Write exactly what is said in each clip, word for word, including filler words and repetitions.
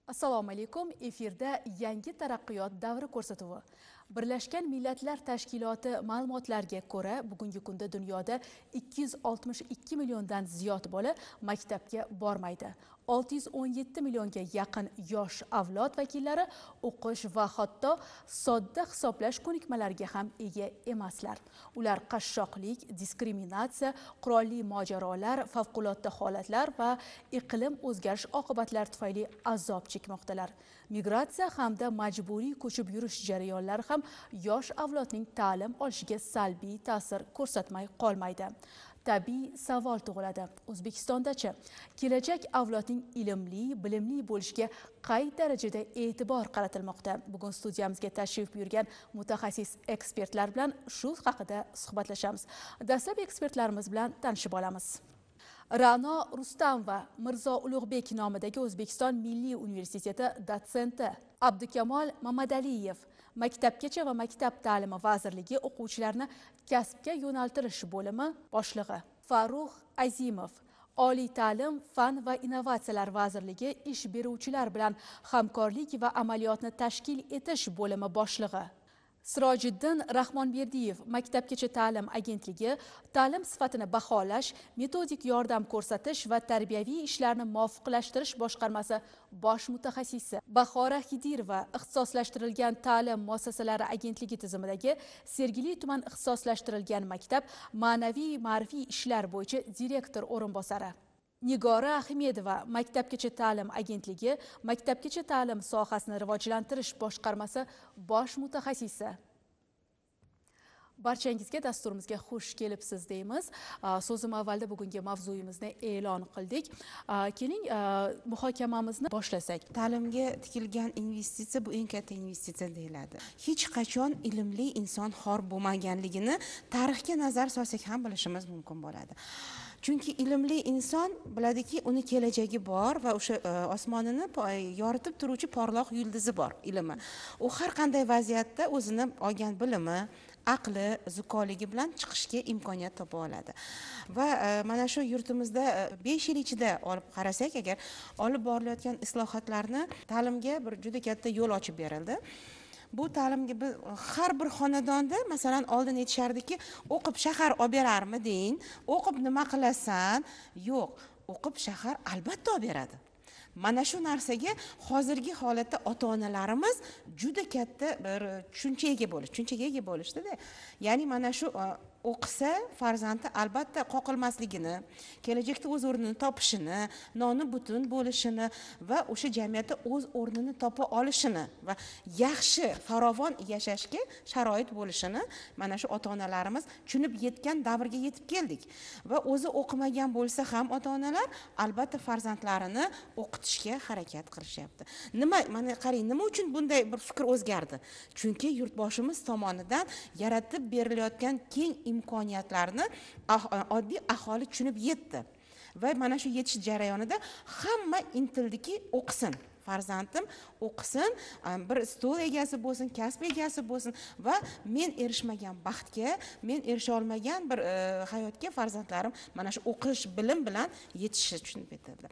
Assalomu alaykum. Efirda yangi taraqqiyot davri ko'rsatuvi. Birlashgan Millatlar Tashkiloti ma'lumotlariga ko'ra, bugungi kunda dunyoda ikki yuz oltmish ikki milliondan ziyod bola maktabga bormaydi. olti yuz o'n yetti millionga yaqin yosh avlod vakillari o'qish va hatto sodda hisoblash ko'nikmalariga ham ega emaslar. Ular qashshoqlik, diskriminatsiya, qurolli mojarolar, favqulodda holatlar va iqlim o'zgarish oqibatlari tufayli azob chekmoqdalar. Migratsiya hamda majburiy ko'chib yurish jarayonlari ham yosh avlodning ta'lim olishiga salbiy ta'sir ko'rsatmay qolmaydi. Tabiiy savol tug'iladi. O'zbekistondachi kelajak avlodning ilmli, bilimli bo'lishiga qay darajada e'tibor qaratilmoqda? Bugun studiyamizga tashrif buyurgan mutaxassis ekspertlar bilan shu haqida suhbatlashamiz. Dastlab ekspertlarimiz bilan tanishib olamiz. Ra'no Rustamova Mirzo Ulug'bek nomidagi O'zbekiston Milliy universiteti dotsenti, Abdukamol Mamadaliyev Maktabgacha va maktab ta'limi vazirligi o'quvchilarni kasbga yo'naltirish bo'limi boshlig'i, Farruh Azimov Oliy ta'lim, fan va innovatsiyalar vazirligi ish beruvchilar bilan hamkorlik va amaliyotni tashkil etish bo'limi boshlig'i, Sirojiddin Rahmonberdiyev Maktabgacha ta'lim agentligi ta'lim sifatini baholash, metodik yordam ko'rsatish va tarbiyaviy ishlarni muvofiqlashtirish boshqarmasi bosh mutaxassisi, Bahora Xidirova ixtisoslashtirilgan ta'lim muassasalari agentligi tizimidagi Sergeli tuman ixtisoslashtirilgan maktab ma'naviy ma'rifiy ishlar bo'yicha direktor o'rinbosari, Nigora Ahmedova Maktabgacha ta'lim agentligi Maktabgacha ta'lim sohasini rivojlantirish boshqarmasi bosh mutaxassisi. Barchangizga dasturimizga xush kelibsiz deymiz. So'zim avvalda bugungi mavzuyimizni e'lon qildik. Keling, muhokamamizni boshlasak. Ta'limga tikilgan investitsiya bu eng katta investitsiya deyiladi. Hech qachon ilmli inson xor bo'lmaganligini tarixga nazar solsak ham bilishimiz mumkin bo'ladi. Chunki ilmli inson biladiki, uni kelajagi bor va o'sha osmonini yoritib turuvchi porloq yulduzi bor ilmi. U har qanday vaziyatda o'zini olgan bilimi, aqli, zukoligi bilan chiqishga imkoniyat topa oladi. Va mana shu yurtimizda besh yil ichida olib qarasak, agar olib borilayotgan islohotlarni ta'limga bir juda katta yo'l ochib berildi. Bu ta'limga har bir xonadonda masalan oldin aytishardiki, o'qib shahar olib berarmiding, o'qib nima qilasan? Yo'q, o'qib shahar albatta olib beradi. Mana shu narsaga hozirgi holatda ota-onalarimiz juda katta bir tushunchaga ega bo'lish, tushunchaga ega bo'lishdi-da. Ya'ni mana shu o'qisa farzandi albatta qoqilmasligini, kelajakda o'z o'rnini topishini, noni butun bo'lishini va o'sha jamiyatda o'z o'rnini topa olishini va yaxshi farovon yashashga sharoit bo'lishini mana shu ota-onalarimiz tushunib yetgan davrga yetib keldik. Va o'zi o'qimagan bo'lsa ham ota-onalar albatta farzandlarini o'qitishga harakat qilishyapti. Nima, mana qarang, nima uchun bunday bir fikr o'zgardi? Chunki yurtboshimiz tomonidan yaratib berilayotgan keng imkoniyatlarni oddiy aholi tushunib yetdi. Va mana shu yetish jarayonida hamma intildiki, o'qisin. Farzandim o'qisin, bir stol egasi bo'lsin, kasb egasi bo'lsin va men erishmagan baxtga, men erisha olmagan bir hayotga farzandlarim mana shu o'qish, bilim bilan yetishi tushunib yetadi.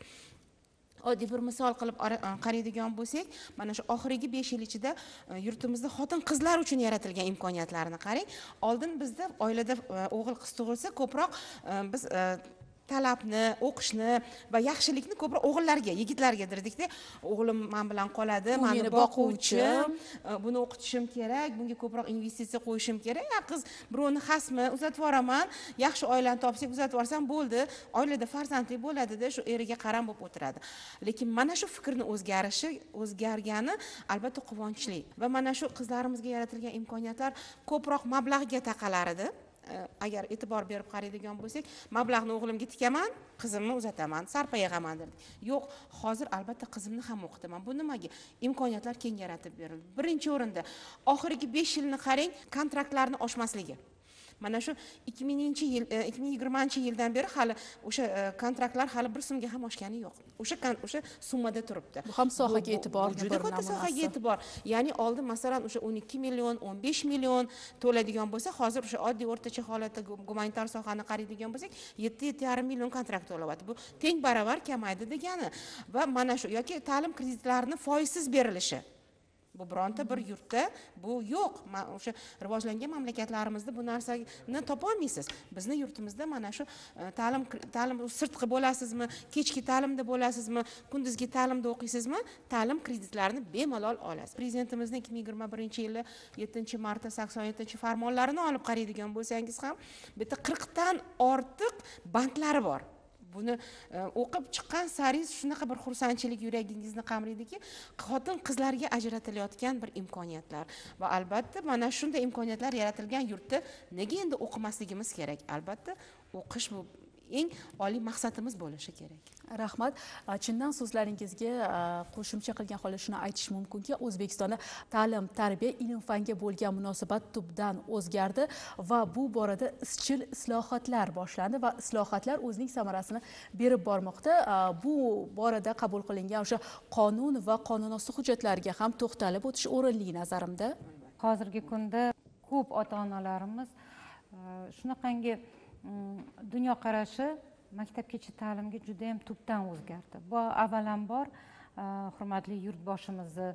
Oddiy bir misol qilib qaraydigan bo'lsak, mana shu oxirgi besh yil ichida yurtimizda xotin-qizlar uchun yaratilgan imkoniyatlarni qarang. Oldin bizda oilada o'g'il qiz tug'ilsa, ko'proq biz talabni, o'qishni va yaxshilikni ko'proq o'g'illarga, yigitlarga dirdik-da. O'g'lim men bilan qoladi, meni boquvchim, buni o'qitishim kerak, bunga ko'proq investitsiya qo'yishim kerak. Ya qiz, birovni xasmi uzatib yuboraman, yaxshi oilani topsak uzatib yuborsam bo'ldi, oilada farzandli bo'ladi-da, shu eriga qaram bo'lib o'tiradi. Lekin mana shu fikrni o'zgarishi, o'zgargani albatta quvonchli. Va mana shu qizlarimizga yaratilgan imkoniyatlar ko'proq mablag'ga taqalar edi. Agar e'tibor berib qaraydigan bo'lsak, mablag'ni o'g'limga tikaman, qizimni uzataman, sarpa yig'aman derdik. Yo'q, hozir albatta qizimni ham o'qitaman. Bu nimaga? Imkoniyatlar keng yaratib berildi. Birinchi o'rinda oxirgi besh yilni qarang, kontraktlarni oshmasligi. mana shu ikki minginchi yil ikki ming yigirmanchi yildan beri hali o'sha kontraktlar hali bir so'mga ham oshgani yo'q. O'sha o'sha summada turibdi. Bu ham sohaga e'tibor, juda katta sohaga e'tibor. Ya'ni oldin masalan o'sha o'n ikki million, o'n besh million to'laydigan bo'lsa, hozir o'sha oddiy o'rtacha holatda gumanitar sohani qaraydigan bo'lsak, yetti yetti yarim million kontrakt to'layapti. Bu teng baravar kamaydi degani. Va mana shu yoki ta'lim kreditlarini foizsiz berilishi. Bu bironta bir yurtda bu yo'q. O'sha rivojlangan mamlakatlarimizda bu narsani topolmaysiz. Bizni yurtimizda mana shu ta'lim ta'lim sirtqi bo'lasizmi, kechki ta'limda bo'lasizmi, kunduzgi ta'limda o'qiysizmi, ta'lim kreditlarini bemalol olasiz. Prezidentimizning ikki ming yigirma birinchi yili yettinchi marta sakson yettinchi farmonlarini olib qaraydigan bo'lsangiz ham, bitta qirqdan ortiq bandlari bor. Buni o'qib chiqqan saringiz shunaqa bir xursandchilik yuragingizni qamraydiki, xotin qizlarga ajratilayotgan bir imkoniyatlar va albatta mana shunday imkoniyatlar yaratilgan yurtda nega endi o'qimasligimiz kerak? Albatta o'qish bu eng oliy maqsadimiz bo'lishi kerak. Rahmat. Chindan so'zlaringizga qo'shimcha qilgan holda shuni aytish mumkinki, O'zbekistonda ta'lim, tarbiya, ilm-fanga bo'lgan munosabat tubdan o'zgardi va bu borada izchil islohotlar boshlandi va islohotlar o'zining samarasini berib bormoqda. Bu borada qabul qilingan o'sha qonun va qonunosti hujjatlarga ham to'xtalib o'tish o'rinli nazarimda. Hozirgi kunda ko'p ota-onalarimiz shunaqangi dunyoqarashi maktabgacha ta'limga juda ham tubdan o'zgardi. Bu avvalambor hurmatli yurtboshimizni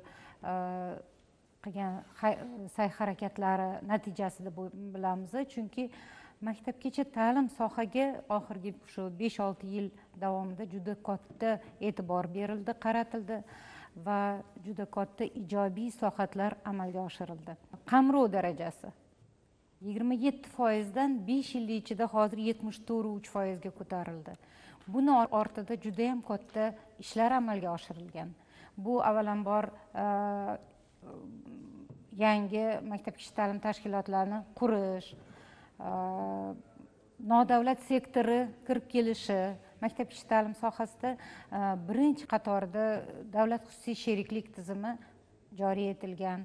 qilgan sa'y-harakatlari natijasida bilamiz, chunki maktabgacha ta'lim sohaga oxirgi shu besh olti yil davomida juda katta e'tibor berildi, qaratildi va juda katta ijobiy islohotlar amalga oshirildi. Qamrov darajasi yigirma yetti foizdan besh yil ichida hozir yetmish to'rt nuqta uch foizga ko'tarildi. Buni ortida juda ham katta ishlar amalga oshirilgan. Bu avvalambor yangi maktabgacha ta'lim tashkilotlarini qurish, nodavlat sektori kirib kelishi, maktabgacha ta'lim sohasida birinchi qatorda davlat xususiy sheriklik tizimi joriy etilgan.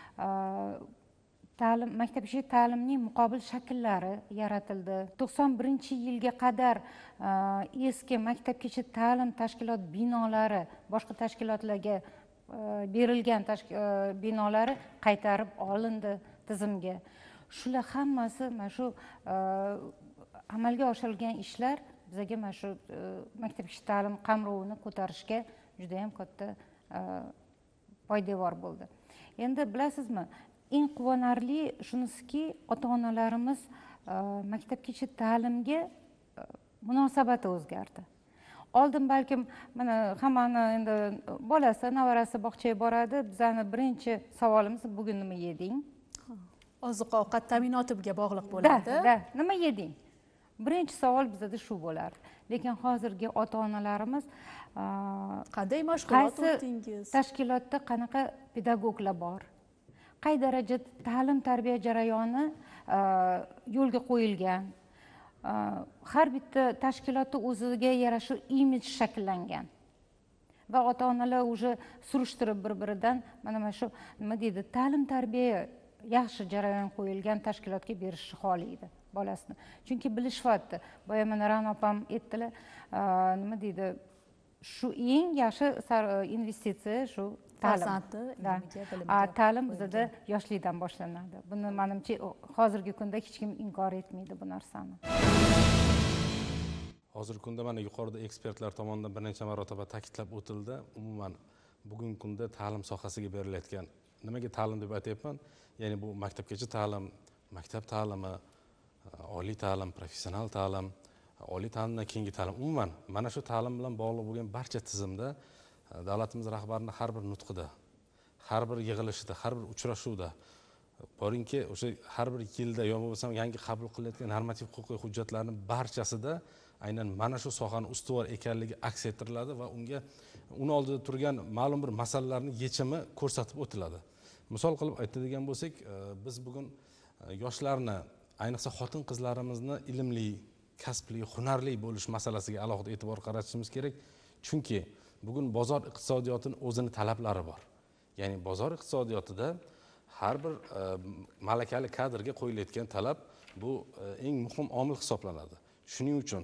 Ta'lim, maktabgacha ta'limning muqobil shakllari yaratildi. to'qson birinchi yilga qadar eski maktabgacha ta'lim tashkilot binolari boshqa tashkilotlarga berilgan binolari qaytarib olindi tizimga. Shular hammasi mana shu amalga oshirilgan ishlar bizga mana shu maktabgacha ta'lim qamrovini ko'tarishga juda ham katta poydevor bo'ldi. Endi bilasizmi, eng quvonarli shunisiki, ota-onalarimiz maktabgacha ta'limga munosabati o'zgardi. Oldin balkim mana hammani endi bolasi, nevarasi bog'chaga boradi, bizani birinchi savolimiz bugun nima yeding? Oziq-ovqat ta'minotiga bog'liq bo'ladi. Da, nima yeding? Birinchi savol bizda shu bo'lardi. Lekin hozirgi ota-onalarimiz qanday mashg'ulot o'tdingiz? Tashkilotda qanaqa pedagoglar bor? Qay darajada ta'lim tarbiya jarayoni yo'lga qo'yilgan. Har bitta tashkilotda o'ziga yarasha imij shakllangan. Va ota-onalar уже surishtirib bir-biridan mana mana shu nima deydi, ta'lim tarbiya yaxshi jarayon qo'yilgan tashkilotga berishni xohlaydi bolasini. Chunki bilishyapti. Boya mana Ra'no opam aytdilar, nima deydi, shu eng yaxshi investitsiya shu ta'lim. Ta'lim bizda yoshlikdan boshlanadi. Buni menimcha hozirgi kunda hech kim inkor etmaydi bu narsani. Hozirgi kunda mana yuqorida ekspertlar tomonidan bir necha marotaba ta'kidlab o'tildi. Umuman bugungi kunda ta'lim sohasiga berilayotgan, nimaga ta'lim deb aytyapman? Ya'ni bu maktabgacha ta'lim, maktab ta'limi, oliy ta'lim, professional ta'lim, oliy ta'limdan keyingi ta'lim, umuman mana shu ta'lim bilan bog'liq bo'lgan barcha tizimda davlatimiz rahbarining har bir nutqida, har bir yig'ilishida, har bir uchrashuvda boringki, o'sha har bir yilda yo bo'lmasam yangi qabul qilinayotgan normativ huquqiy hujjatlarning barchasida aynan mana shu sohani ustuvor ekanligi aks ettiriladi va unga uni oldida turgan ma'lum bir masalalarning yechimi ko'rsatib o'tiladi. Misol qilib aytadigan bo'lsak, biz bugun yoshlarni, ayniqsa xotin-qizlarimizni ilmli, kasbli, hunarli bo'lish masalasiga alohida e'tibor qaratishimiz kerak. Chunki bugun bozor iqtisodiyotining o'zini talablari bor. Ya'ni bozor iqtisodiyotida har bir malakali kadrga qo'yilayotgan talab bu eng muhim omil hisoblanadi. Shuning uchun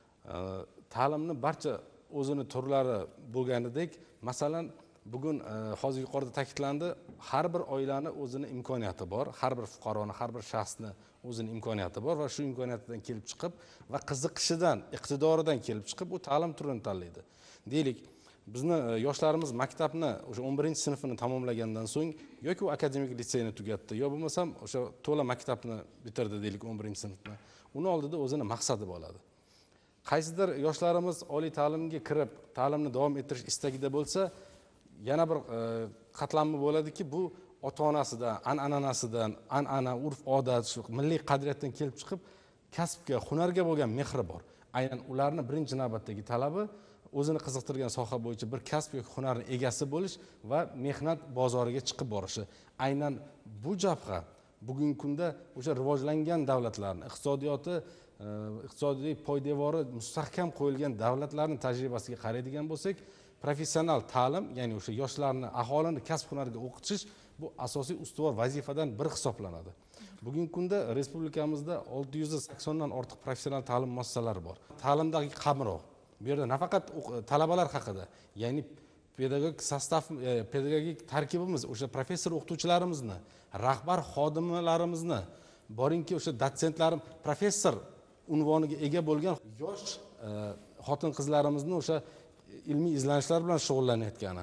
ta'limni barcha o'zini turlari bo'lganidek, masalan, bugun hozir yuqorida ta'kidlandi, har bir oilani o'zini imkoniyati bor, har bir fuqaroni, har bir shaxsni o'zini imkoniyati bor va shu imkoniyatdan kelib chiqib va qiziqishidan, iqtidoridan kelib chiqib u ta'lim turini tanlaydi. Deylik, bizni yoshlarimiz maktabni o'sha o'n birinchi sinfini tamomlagandan so'ng yoki u akademik litseyni tugatdi, yo bo'lmasam o'sha to'la maktabni bitirdi deylik o'n birinchi sinfni. Uni oldida o'zini maqsadi bo'ladi. Qaysidir yoshlarimiz oliy ta'limga kirib, ta'limni davom ettirish istagida bo'lsa, yana bir qatlamni bo'ladiki, bu ota-onasidan, an'anasidan, an'ana, urf-odat, shu milliy qadriyatdan kelib chiqib, kasbga, hunarga bo'lgan mehri bor. Aynan ularni birinchi navbatdagi talabi o'zini qiziqtirgan soha bo'yicha bir kasb yoki hunarning egasi bo'lish va mehnat bozoriga chiqib borishi. Aynan bu jabha bugungi kunda o'sha rivojlangan davlatlarning iqtisodiyoti, iqtisodiy poydevori mustahkam qo'yilgan davlatlarning tajribasiga qaraydigan bo'lsak, professional ta'lim, ya'ni o'sha yoshlarni, aholini kasb hunariga o'qitish bu asosiy ustuvor vazifadan biri hisoblanadi. Bugungi kunda respublikamizda olti yuz saksondan ortiq professional ta'lim muassasalari bor. Ta'limdagi qamrov, bu yerda nafaqat talabalar haqida, ya'ni pedagogik sostav, pedagogik tarkibimiz, o'sha professor o'qituvchilarimizni, rahbar xodimlarimizni, boringki o'sha dotsentlarim, professor unvoniga ega bo'lgan yosh xotin-qizlarimizni o'sha ilmiy izlanishlar bilan shug'ullanayotgani,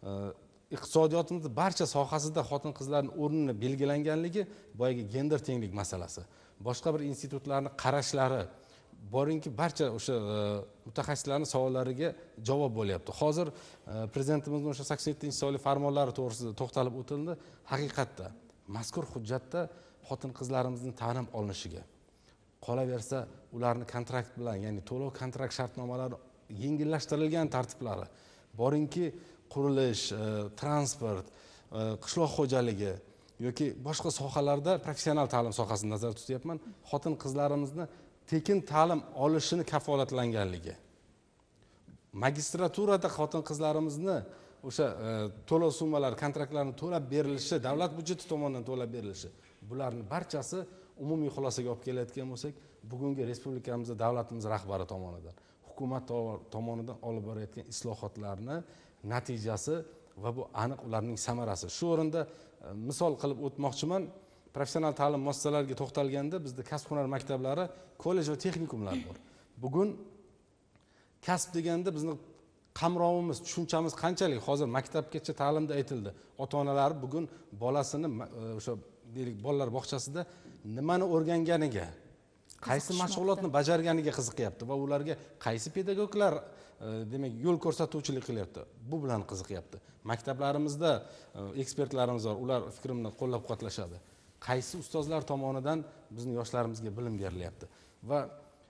iqtisodiyotimizning barcha sohasida xotin-qizlarning o'rnini belgilanganligi, boyagi gender tenglik masalasi. Boshqa bir institutlarning qarashlari, boringki barcha o'sha mutaxassislarning savollariga javob bo'lyapti. Hozir prezidentimizning o'sha sakson yettinchi sonli farmonlari to'g'risida to'xtalib o'tildi. Haqiqatda mazkur hujjatda xotin-qizlarimizning ta'lim olinishiga, qolaversa ularni kontrakt bilan, ya'ni to'lov kontrakt shartnomalari yengillashtirilgan tartiblari, boringki qurilish, transport, qishloq xo'jaligi yoki boshqa sohalarda professional ta'lim sohasini nazarda tutyapman, xotin-qizlarimizni tekin ta'lim olishini kafolatlanganligi. Magistraturada xotin-qizlarimizni o'sha to'lov summalari, kontraktlarni to'lab berilishi, davlat byudjeti tomonidan to'lab berilishi, bularning barchasi umumiy xulosaga olib kelayotgan bo'lsak, bugungi respublikamizda davlatimiz rahbari tomonidan, hukumat tomonidan olib borayotgan islohotlarni natijasi va bu aniq ularning samarasi. Shu o'rinda misol qilib o'tmoqchiman. Professional ta'lim muassasalariga to'xtalganda bizda kasb hunar maktablari, kollej va texnikumlar bor. Bugun kasb deganda bizni qamrovimiz, tushunchamiz qanchalik hozir maktabgacha ta'limda aytildi. Ota-onalar bugun bolasini o'sha deylik bolalar bog'chasida nimani o'rganganiga, qaysi mashg'ulotni bajarganiga qiziqyapti va ularga qaysi pedagoglar demak yo'l ko'rsatuvchilik qilyapti, bu bilan qiziqyapti. Maktablarimizda ekspertlarimiz bor, ular fikrimni qo'llab-quvvatlashadi. Qaysi ustozlar tomonidan bizning yoshlarimizga bilim berilyapti va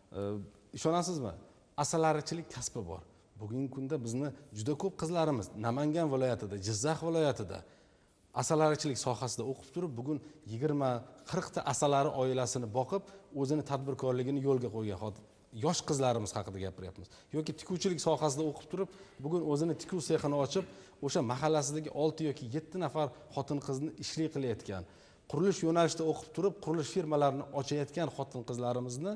ishonasizmi, asalarichilik kasbi bor. Bugungi kunda bizni juda ko'p qizlarimiz Namangan viloyatida, Jizzax viloyatida asalarichilik sohasida o'qib turib, bugun yigirma qirq ta asalari oilasini boqib, o'zini tadbirkorligini yo'lga qo'ygan yosh qizlarimiz haqida gapiryapmiz. Yoki tikuvchilik sohasida o'qib turib, bugun o'zini tikuv sexini ochib, o'sha mahallasidagi olti yoki yetti nafar xotin-qizni ishli qilayotgan, qurilish yo'nalishida o'qib turib, qurilish firmalarini ochayotgan xotin-qizlarimizni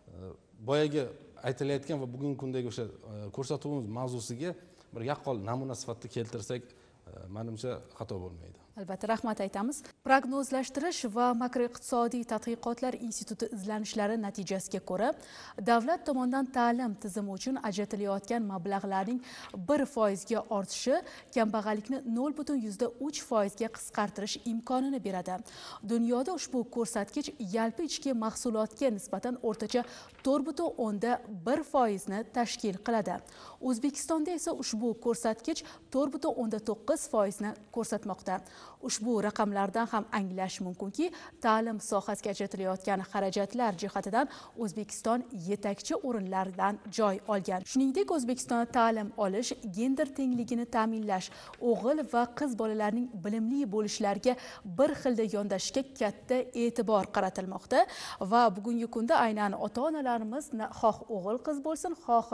boyaga aytilayotgan va bugungi kundagi o'sha ko'rsatuvimiz mavzusiga bir yaqqol namuna sifatida keltirsak, menimcha xato bo'lmaydi. Albatta, rahmat aytamiz. Prognozlashtirish va makroiqtisodiy tadqiqotlar instituti izlanishlari natijasiga ko'ra, davlat tomonidan ta'lim tizimi uchun ajratilayotgan mablag'larning bir foizga ortishi kambag'allikni nol butun uch foizga qisqartirish imkonini beradi. Dunyoda ushbu ko'rsatkich yalpi ichki mahsulotga nisbatan o'rtacha to'rt butun bir foizni tashkil qiladi. O'zbekistonda esa ushbu ko'rsatkich to'rt butun to'qqiz foizni ko'rsatmoqda. Ushbu raqamlardan ham anglash mumkinki, ta'lim sohasiga ajratilayotgan xarajatlar jihatidan O'zbekiston yetakchi o'rinlardan joy olgan. Shuningdek, O'zbekistonda ta'lim olish, gender tengligini ta'minlash, o'g'il va qiz bolalarning bilimli bo'lishlariga bir xilda yondashishga katta e'tibor qaratilmoqda va bugungi kunda aynan ota-onalarimiz xoh o'g'il qiz bo'lsin, xoh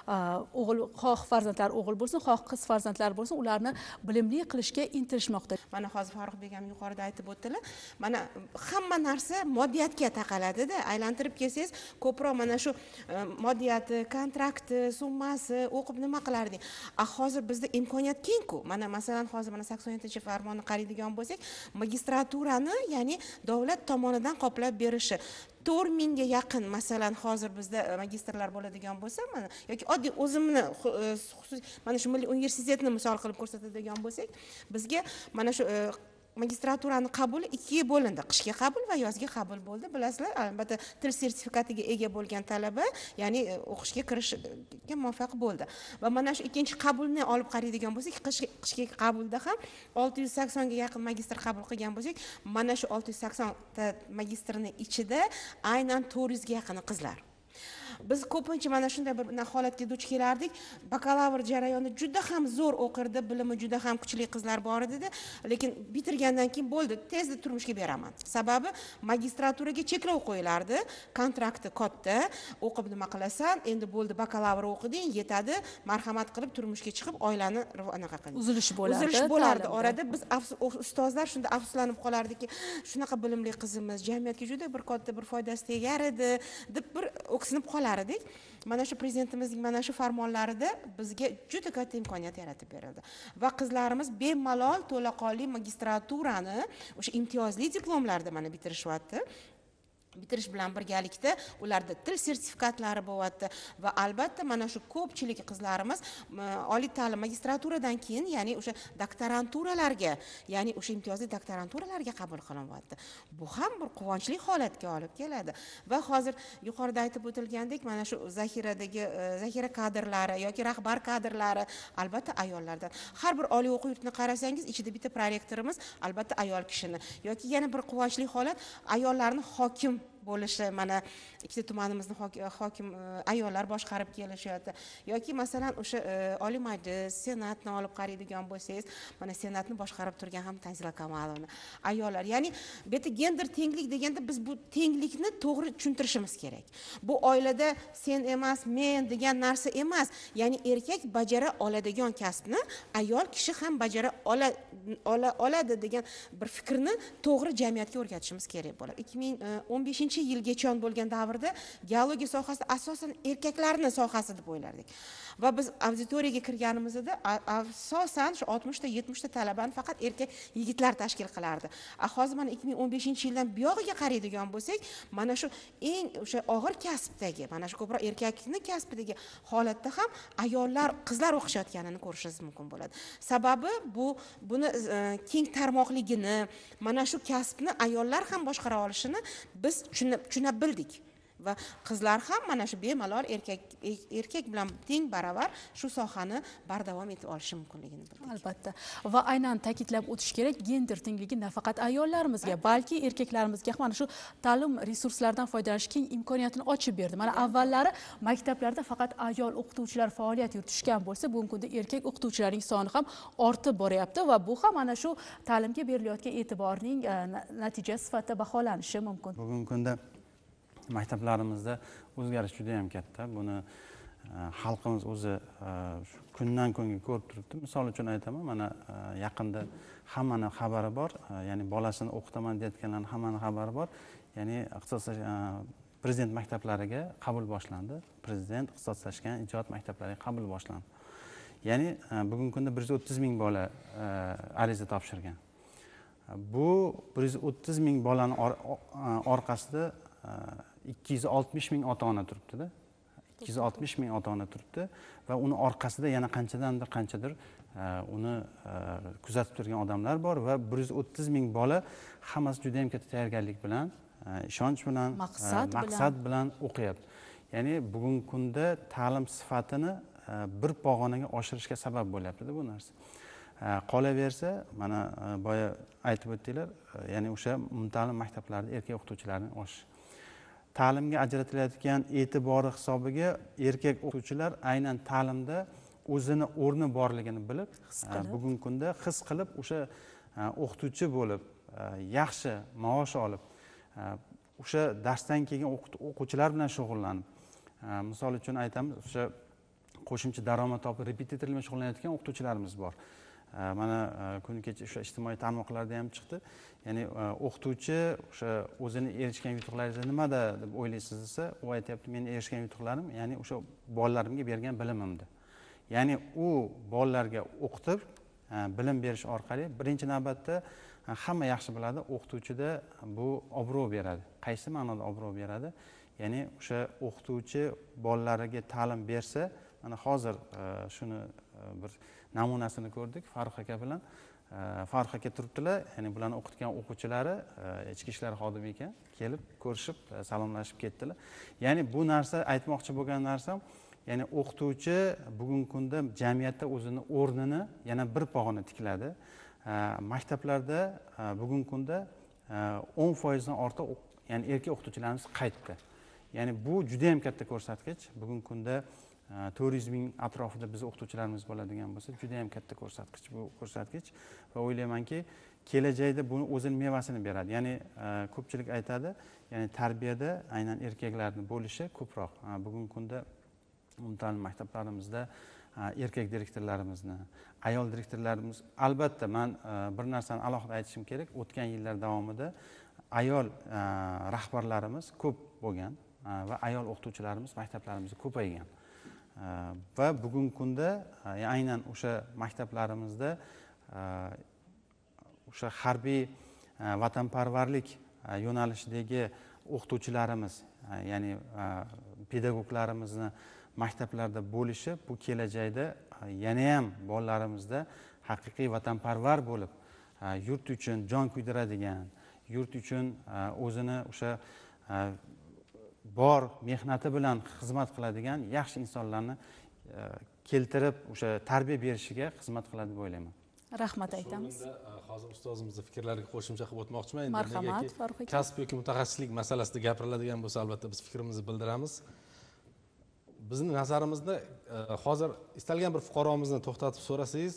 o'g'il xoh farzandlar o'g'il bo'lsin, xoh qiz farzandlar bo'lsin, ularni bilimli qilishga intilishmoqda. mana hozir Farruhbek ham yuqorida aytib o'tdilar, mana hamma narsa moddiyatga taqaladida, aylantirib kelsangiz ko'proq mana shu moddiyati, kontrakti, summasi, o'qib nima qilarding. A hozir bizda imkoniyat keng-ku. Mana masalan hozir mana sakson yettinchi farmonni qaraydigan bo'lsak, magistraturani, ya'ni davlat tomonidan qoplab berishi to'rt mingga yaqin, masalan hozir bizda magistrlar bo'ladigan bo'lsa, mana yoki oddiy o'zimni xususiy mana shu Milliy universitetni misol qilib ko'rsatadigan bo'lsak, bizga mana shu magistraturani qabuli ikkiga bo'lindi. Qishki qabul va yozgi qabul bo'ldi. Bilasizlar, albatta til sertifikatiga ega bo'lgan talaba, ya'ni o'qishga kirishga muvaffaq bo'ldi. Va mana shu ikkinchi qabulni olib qaraydigan bo'lsak, qishki qabulda ham olti yuz saksonga yaqin magistr qabul qilgan bo'lsak, mana shu olti yuz sakson ta magistrning ichida aynan to'rt yuzga yaqini qizlar. Biz ko'pincha mana shunday bir holatga duch kelardik. Bakalavr jarayonida juda ham zo'r o'qirdi, bilimi juda ham kuchli qizlar bor edi, lekin bitirgandan keyin bo'ldi, tezda turmushga beraman. Sababi magistraturaga cheklov qo'yilardi, kontrakti katta, o'qib nima qilasan, endi bo'ldi bakalavr o'qiding, yetadi, marhamat qilib turmushga chiqib oilani anaqa qiling. Uzilish bo'lardi. Uzilish bo'lardi orada. Biz ustozlar shunda afsuslanib qolardiki, shunaqa bilimli qizimiz jamiyatga juda bir katta bir foydasi tegar edi, deb bir o'ksinib qolar. Mana shu prezidentimizning mana shu farmonlarida bizga juda katta imkoniyat yaratib berildi va qizlarimiz bemalol to'laqonli magistraturani o'sha imtiyozli diplomlarda mana bitirishyapti. Bitirish bilan birgalikda ularda til sertifikatlari bo'lyapti va albatta mana shu ko'pchilik qizlarimiz oliy ta'lim magistraturadan keyin, ya'ni o'sha doktoranturalarga, ya'ni o'sha imtiyozli doktoranturalarga qabul qilinyapti. Bu ham bir quvonchli holatga olib keladi va hozir yuqorida aytib o'tilgandek, mana shu zaxiradagi zaxira kadrlari yoki rahbar kadrlari albatta ayollardan. Har bir oliy o'quv yurtini qarasangiz, ichida bitta prorektorimiz albatta ayol kishini yoki yana bir quvonchli holat ayollarni hokim bo'lishi, mana ikkita tumanimizni hokim ayollar boshqarib kelishyapti yoki masalan o'sha oliy majlis, senatni olib qaraydigan bo'lsangiz, mana senatni boshqarib turgan ham Tanzila Kamalovna ayollar. Ya'ni bu yerda gender tenglik deganda biz bu tenglikni to'g'ri tushuntirishimiz kerak. Bu oilada sen emas, men degan narsa emas. Ya'ni erkak bajara oladigan kasbni ayol kishi ham bajara oladi degan bir fikrni to'g'ri jamiyatga o'rgatishimiz kerak bo'ladi. ikki ming o'n beshinchi yilgacha bo'lgan davrda geologiya sohasida asosan erkaklarning sohasi deb o'ylardik. Va biz auditoriyaga kirganimizda asosan shu oltmish ta yetmish ta talabani faqat erkak yigitlar tashkil qilardi. Hozir mana ikki ming o'n beshinchi yildan buyog'iga qaraydigan bo'lsak, mana shu eng o'sha og'ir kasbdagi, mana shu ko'proq erkakning kasbidagi holatda ham ayollar, qizlar o'qishayotganini ko'rishingiz mumkin bo'ladi. Sababi bu buni keng tarmoqligini, mana shu kasbni ayollar ham boshqara olishini biz tushuna bildik. Va qizlar ham mana shu bemalol erkak erkak bilan teng baravar shu sohani bardavom etib olishi mumkinligini bildik. Albatta. Va aynan ta'kidlab o'tish kerak, gender tengligi nafaqat ayollarimizga, balki erkaklarimizga ham mana shu ta'lim resurslaridan foydalanish keng imkoniyatini ochib berdi. Mana avvallari maktablarda faqat ayol o'qituvchilar faoliyat yuritishgan bo'lsa, bugungi kunda erkak o'qituvchilarning soni ham ortib boryapti va bu ham mana shu ta'limga berilayotgan e'tiborning natijasi sifatida baholanishi mumkin. Bugungi kunda maktablarimizda o'zgarish juda ham katta. Buni xalqimiz o'zi kundan kunga ko'rib turibdi. Misol uchun aytaman, mana yaqinda hammaning xabari bor, ya'ni bolasini o'qitaman deyotganlarning hammaning xabari bor. Ya'ni ixtisoslashgan prezident maktablariga qabul boshlandi. Prezident ixtisoslashgan ijod maktablariga qabul boshlandi. Ya'ni bugungi kunda bir yuz o'ttiz ming bola ariza topshirgan. Bu bir yuz o'ttiz ming bolani orqasida ikki yuz oltmish ming ota-ona turibdi-da. ikki yuz oltmish ming ota-ona turibdi va uni orqasida yana qanchadandir qanchadir uni kuzatib turgan odamlar bor va bir yuz o'ttiz ming bola hammasi juda ham katta tayyorgarlik bilan, ishonch bilan, maqsad bilan o'qiyapti. Ya'ni bugungi kunda ta'lim sifatini bir pog'onaga oshirishga sabab bo'lyapti-da bu narsa. Qolaversa, mana boya aytib o'tdinglar, ya'ni o'sha umumta'lim maktablarida erkak o'qituvchilarning oshishi. Ta'limga ajratilayotgan e'tibori hisobiga erkak o'qituvchilar aynan ta'limda o'zini o'rni borligini bilib, bugungi kunda his qilib o'sha o'qituvchi bo'lib, yaxshi maosh olib, o'sha darsdan keyin o'quvchilar bilan shug'ullanib, misol uchun aytamiz, o'sha qo'shimcha daromad topib repetitor bilan shug'ullanayotgan o'qituvchilarimiz bor. mana kuni kecha o'sha ijtimoiy tarmoqlarda ham chiqdi. Ya'ni o'qituvchi o'sha o'zini erishgan yutuqlaringiz nimada deb o'ylaysiz desa, u aytyapti, men erishgan yutuqlarim, ya'ni o'sha bolalarimga bergan bilimimda. Ya'ni u bolalarga o'qitib, bilim berish orqali birinchi navbatda hamma yaxshi biladi, o'qituvchida bu obro' beradi. Qaysi ma'noda obro' beradi? Ya'ni o'sha o'qituvchi bolalariga ta'lim bersa, mana hozir shuni bir namunasini ko'rdik Farruh aka bilan. Farruh aka turibdilar, ya'ni bularni o'qitgan o'quvchilari ichki ishlar xodimi ekan, kelib ko'rishib, salomlashib ketdilar. Ya'ni bu narsa aytmoqchi bo'lgan narsam, ya'ni o'qituvchi bugungi kunda jamiyatda o'zini o'rnini yana bir pog'ona tikladi. Maktablarda bugungi kunda o'n foizdan ortiq ya'ni erkak o'qituvchilarimiz qaytdi. Ya'ni bu juda ham katta ko'rsatkich. Bugungi kunda to'rt yuz ming atrofida biz o'qituvchilarimiz bo'ladigan bo'lsa, juda ham katta ko'rsatkich bu ko'rsatkich va o'ylaymanki, kelajakda buni o'zini mevasini beradi. Ya'ni ko'pchilik aytadi, ya'ni tarbiyada aynan erkaklarning bo'lishi ko'proq. Bugungi kunda umumta'lim maktablarimizda erkak direktorlarimizni, ayol direktorlarimiz, albatta men bir narsani alohida aytishim kerak. O'tgan yillar davomida ayol rahbarlarimiz ko'p bo'lgan va ayol o'qituvchilarimiz maktablarimizda ko'paygan. Va bugungi kunda aynan o'sha maktablarimizda o'sha harbiy vatanparvarlik yo'nalishidagi o'qituvchilarimiz, ya'ni pedagoglarimizni maktablarda bo'lishi bu kelajakda yana ham bolalarimizda haqiqiy vatanparvar bo'lib, yurt uchun jon kuydiradigan, yurt uchun o'zini o'sha bor mehnati bilan xizmat qiladigan yaxshi insonlarni keltirib o'sha tarbiya berishiga xizmat qiladi deb o'ylayman. Rahmat aytamiz. Hozir ustozimizning fikrlariga qo'shimcha qilib o'tmoqchiman. Marhamat, Farruh aka. Kasb yoki mutaxassislik masalasida gapiriladigan bo'lsa, albatta biz fikrimizni bildiramiz. Bizning nazarimizda hozir istalgan bir fuqaromizni to'xtatib so'rasangiz,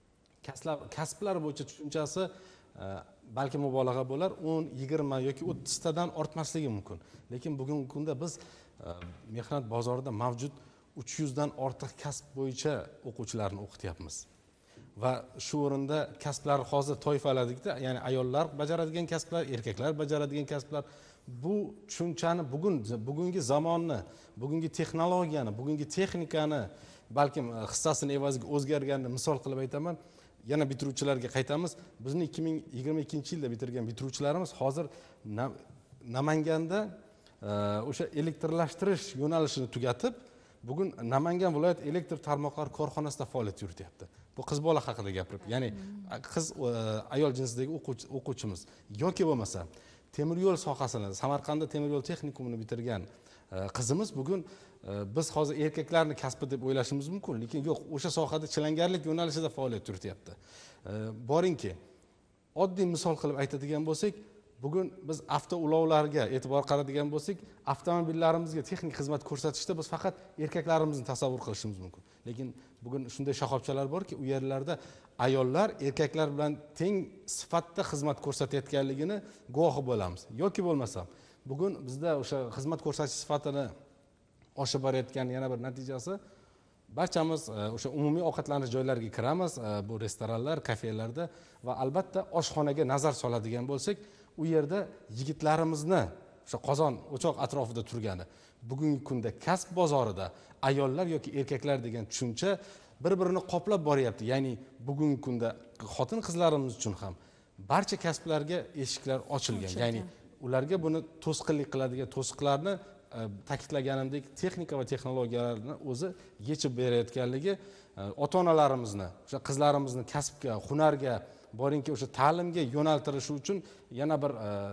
kasblar bo'yicha tushunchasi balki mubolag'a bo'lar, o'n, yigirma yoki o'ttiz tadan ortmasligi mumkin. Lekin bugungi kunda biz mehnat bozorida mavjud uch yuz dan ortiq kasb bo'yicha o'quvchilarni o'qityapmiz. Va shu o'rinda kasblar hozir toifaladikda, ya'ni ayollar bajaradigan kasblar, erkaklar bajaradigan kasblar. Bu tushunchani bugun bugungi zamonni, bugungi texnologiyani, bugungi texnikani, balkim hissasini evaziga o'zgarganini misol qilib aytaman. Yana bitiruvchilarga qaytamiz. Bizni ikki ming yigirma ikkinchi yilda bitirgan bitiruvchilarimiz hozir Namanganda o'sha elektrlashtirish yo'nalishini tugatib, bugun Namangan viloyat elektr tarmoqlari korxonasida faoliyat yurityapti. Bu qiz bola haqida gapirib, ya'ni qiz ayol jinsidagi o'quvchimiz yoki bo'lmasa temir yo'l sohasini, Samarqandda temir yo'l texnikumini bitirgan qizimiz bugun biz hozir erkaklarni kasbi deb o'ylashimiz mumkin, lekin yo'q, o'sha sohada chilangarlik yo'nalishida faoliyat yurityapti. Boringki, oddiy misol qilib aytadigan bo'lsak, bugun biz avtoulovlarga e'tibor qaradigan bo'lsak, avtomobillarimizga texnik xizmat ko'rsatishda biz faqat erkaklarimizni tasavvur qilishimiz mumkin. Lekin bugun shunday shoxobchalar borki, u yerlarda ayollar erkaklar bilan teng sifatda xizmat ko'rsatayotganligini guvohi bo'lamiz. Yoki bo'lmasa, bugun bizda o'sha xizmat ko'rsatish sifatini oshib borayotgan yana bir natijasi, barchamiz o'sha umumiy ovqatlanish joylariga kiramiz, bu restoranlar, kafelarda va albatta oshxonaga nazar soladigan bo'lsak, u yerda yigitlarimizni o'sha qozon, o'choq atrofida turgani, bugungi kunda kasb bozorida ayollar yoki erkaklar degan tushuncha bir-birini qoplab boryapti. Ya'ni bugungi kunda xotin qizlarimiz uchun ham barcha kasblarga eshiklar ochilgan. Ya'ni ularga buni to'sqinlik qiladigan to'siqlarni ta'kidlaganimdek texnika va texnologiyalarni o'zi yechib berayotganligi ota-onalarimizni, o'sha qizlarimizni kasbga, hunarga, boringki o'sha ta'limga yo'naltirishi uchun yana bir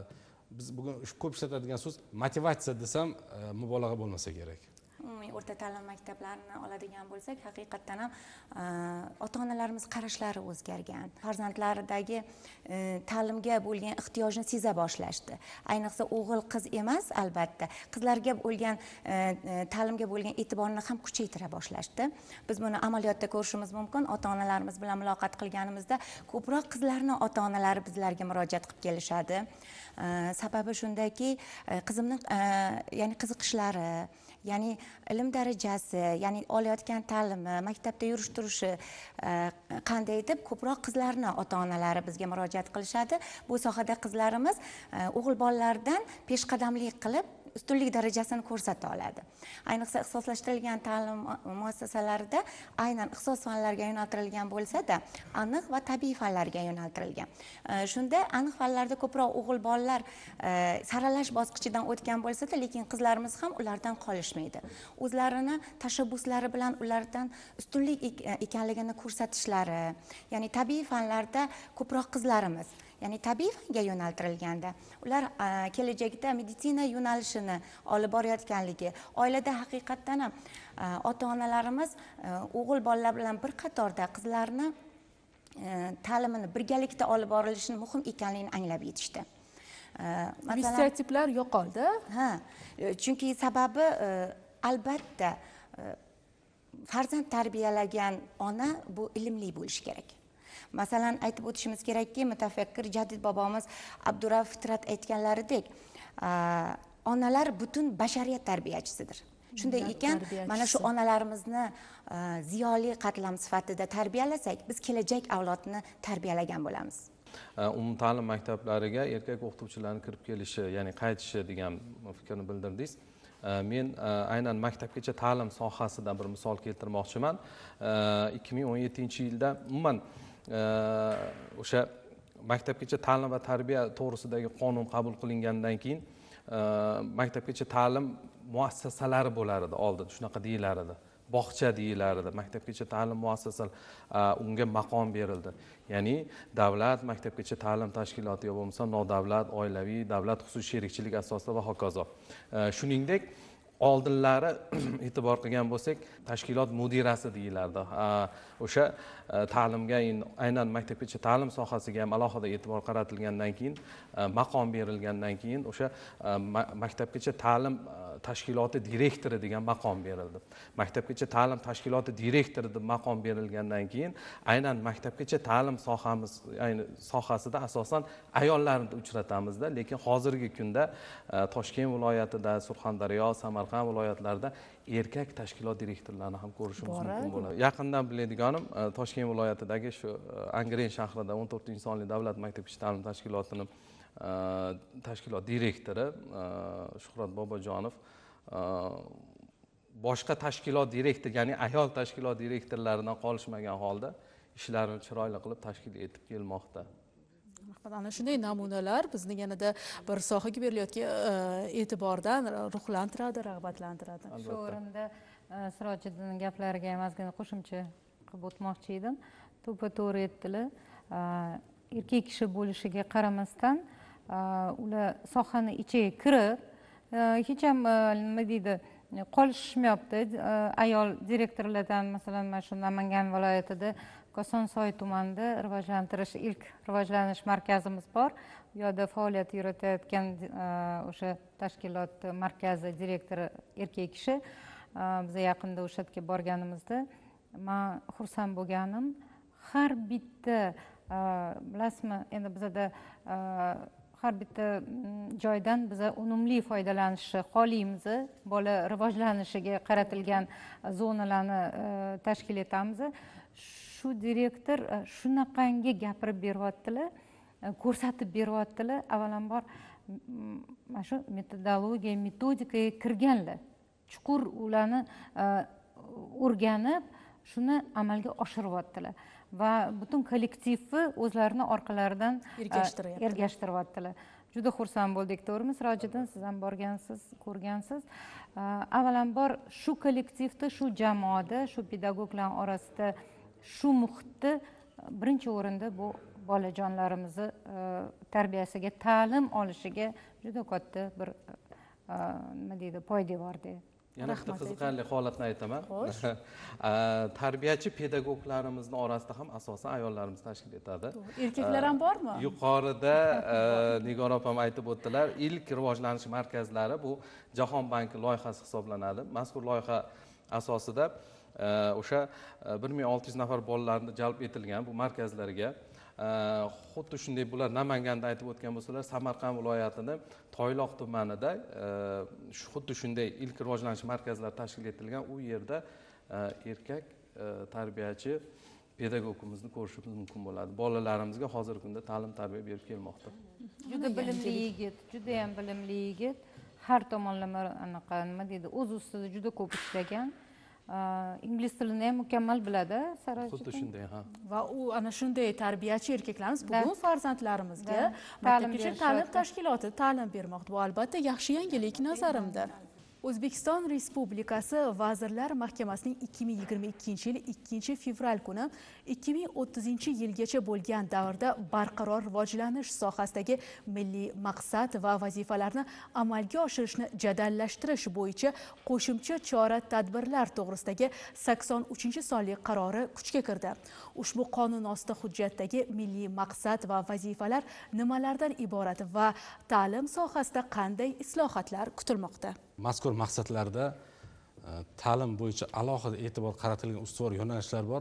biz bugun ko'p ishlatadigan so'z motivatsiya desam mubolag'a bo'lmasa kerak. Umumiy o'rta ta'lim maktablarini oladigan bo'lsak, haqiqatdan ham ota-onalarimiz qarashlari o'zgargan. Farzandlaridagi ta'limga bo'lgan ehtiyojni seza boshlashdi. Ayniqsa o'g'il qiz emas, albatta, qizlarga bo'lgan ta'limga bo'lgan e'tiborni ham kuchaytira boshlashdi. Biz buni amaliyotda ko'rishimiz mumkin. Ota-onalarimiz bilan muloqot qilganimizda ko'proq qizlarning ota-onalari bizlarga murojaat qilib kelishadi. Sababi shundaki, qizimning ya'ni qiziqishlari ya'ni ilm darajasi, ya'ni olayotgan ta'limi, maktabda yurish turishi qanday deb ko'proq qizlarni ota-onalari bizga murojaat qilishadi. Bu sohada qizlarimiz o'g'il bolalardan peshqadamlik qilib ustunlik darajasini ko'rsata oladi. Ayniqsa ixtisoslashtirilgan ta'lim muassasalarida aynan ixtisos fanlarga yo'naltirilgan bo'lsa-da, aniq va tabiiy fanlarga yo'naltirilgan. Shunda aniq fanlarda ko'proq o'g'il bolalar saralash bosqichidan o'tgan bo'lsa-da, lekin qizlarimiz ham ulardan qolishmaydi. O'zlarini tashabbuslari bilan ulardan ustunlik ekanligini ko'rsatishlari, ya'ni tabiiy fanlarda ko'proq qizlarimiz ya'ni tabiiy fanga yo'naltirilganda ular kelajakda meditsina yo'nalishini olib borayotganligi, oilada haqiqatdan ham ota-onalarimiz o'g'il bolalar bilan bir qatorda qizlarni ta'limini birgalikda olib borilishini muhim ekanligini anglab yetishdi. Stereotiplar yo'qoldi. Ha, chunki sababi albatta farzand tarbiyalagan ona bu ilmli bo'lishi kerak. Masalan, aytib o'tishimiz kerakki, mutafakkir Jadid bobomiz Abdurauf Fitrat aytganlaridek, onalar butun bashariyat tarbiyachisidir. Shunday ekan, mana shu onalarimizni ziyoli qatlam sifatida tarbiyalasak, biz kelajak avlodni tarbiyalagan bo'lamiz. Umumta'lim maktablariga erkak o'qituvchilarning kirib kelishi, ya'ni qaytishi degan fikrni bildirdingiz. Men aynan maktabgacha ta'lim sohasidan bir misol keltirmoqchiman. ikki ming o'n yettinchi yilda umuman o'sha maktabgacha ta'lim va tarbiya to'g'risidagi qonun qabul qilingandan keyin maktabgacha ta'lim muassasalari bo'lar edi, oldin shunaqa deyilar edi. Bog'cha deyilar edi. Maktabgacha ta'lim muassasasi unga maqom berildi. Ya'ni davlat maktabgacha ta'lim tashkiloti yo bo'lmasa nodavlat, oilaviy, davlat xususiy sherikchilik asosida va hokazo. Shuningdek, oldinlari e'tibor qilgan bo'lsak, tashkilot mudirasi deyilardi. O'sha ta'limga, aynan maktabgacha ta'lim sohasiga ham alohida e'tibor qaratilgandan keyin, maqom berilgandan keyin o'sha maktabgacha ta'lim tashkiloti direktori degan maqom berildi. Maktabgacha ta'lim tashkiloti direktori deb maqom berilgandan keyin aynan maktabgacha ta'lim sohamiz, ya'ni sohasida asosan ayollarni uchratamizda, lekin hozirgi kunda Toshkent viloyatida, Surxondaryo, Samarqand viloyatlarida erkak tashkilot direktorlarini ham ko'rishimiz mumkin bo'ladi. Yaqindan biladiganim Toshkent viloyatidagi shu Angren shahrida o'n to'rtinchi sonli davlat maktabgacha ta'lim tashkilotining tashkilot direktori Shuhrat Bobojonov boshqa tashkilot direktor, ya'ni ayol tashkilot direktorlaridan qolishmagan holda ishlarini chiroyli qilib tashkil etib kelmoqda. Ana shunday namunalar bizni yanada bir sohaga berilayotgan e'tibordan ruhlantiradi, rag'batlantiradi. Shu o'rinda Sirojiddinning gaplariga ham ozgina qo'shimcha qilib o'tmoqchi edim. To'ppa-to'g'ri aytdilar. Erkak kishi bo'lishiga qaramasdan ular sohani ichiga kirib, hech ham nima deydi, qolishmayapti. Ayol direktorlardan, masalan, mana shu Namangan viloyatida Kosonsoy tumanida rivojlantirish ilk rivojlanish markazimiz bor. Bu yerda faoliyat yuritayotgan o'sha tashkilot markazi direktori erkak kishi. Biz yaqinda o'sha yerga borganimizda men xursand bo'lganim, har bitta bilasizmi, endi bizda har bitta joydan biza unumli foydalanishni xohlaymiz, bola rivojlanishiga qaratilgan zonalarni tashkil etamiz. Shu direktor shunaqangi gapirib beryaptilar, ko'rsatib beryaptilar. Avvalambor mana shu metodologiya, metodikaga kirganlar, chuqur ularni o'rganib, shuni amalga oshiryaptilar va butun kollektivni o'zlarini orqalaridan ergashtiryaptilar. Juda xursand bo'ldik, to'g'rimi Sirojiddin? Siz ham borgansiz, ko'rgansiz. Avvalambor shu kollektivda, shu jamoada, shu pedagoglar orasida, shu muhitda birinchi o'rinda bu bolajonlarimizni tarbiyasiga, ta'lim olishiga juda katta bir nima deydi, poydevor deydi. Yana bitta qiziqarli holatni aytaman. Tarbiyachi pedagoglarimizni orasida ham asosan ayollarimiz tashkil etadi. Erkaklar ham bormi? Yuqorida Nigor opam aytib o'tdilar, ilk rivojlanish markazlari bu Jahon banki loyihasi hisoblanadi. Mazkur loyiha asosida o'sha bir ming olti yuz nafar bolalarni jalb etilgan bu markazlarga xuddi shunday bular Namanganda aytib o'tgan bo'lsalar, Samarqand viloyatida Toyloq tumanida xuddi shunday ilk rivojlanish markazlari tashkil etilgan. U yerda erkak tarbiyachi pedagogimizni ko'rishimiz mumkin bo'ladi. Bolalarimizga hozirgi kunda ta'lim tarbiya berib kelmoqda. Juda bilimli yigit, juda ham bilimli yigit. Har tomonlama anaqa nima deydi, o'z ustida juda ko'p ishlagan. Ingliz tilini ham mukammal biladi. Xuddi shunday, ha. Va u ana shunday tarbiyachi erkaklarimiz bugun farzandlarimizga maktabgacha ta'lim tashkiloti ta'lim bermoqda. Bu albatta yaxshi yangilik nazarimda. O'zbekiston Respublikasi Vazirlar Mahkamasining ikki ming yigirma ikkinchi yil ikkinchi fevral kuni ikki ming o'ttizinchi yilgacha bo'lgan davrda barqaror rivojlanish sohasidagi milliy maqsad va vazifalarni amalga oshirishni jadallashtirish bo'yicha qo'shimcha chora-tadbirlar to'g'risidagi sakson uchinchi sonli qarori kuchga kirdi. Ushbu qonun osti hujjatdagi milliy maqsad va vazifalar nimalardan iborat va ta'lim sohasida qanday islohotlar kutilmoqda? Mazkur maqsadlarda ta'lim bo'yicha alohida e'tibor qaratilgan ustuvor yo'nalishlar bor.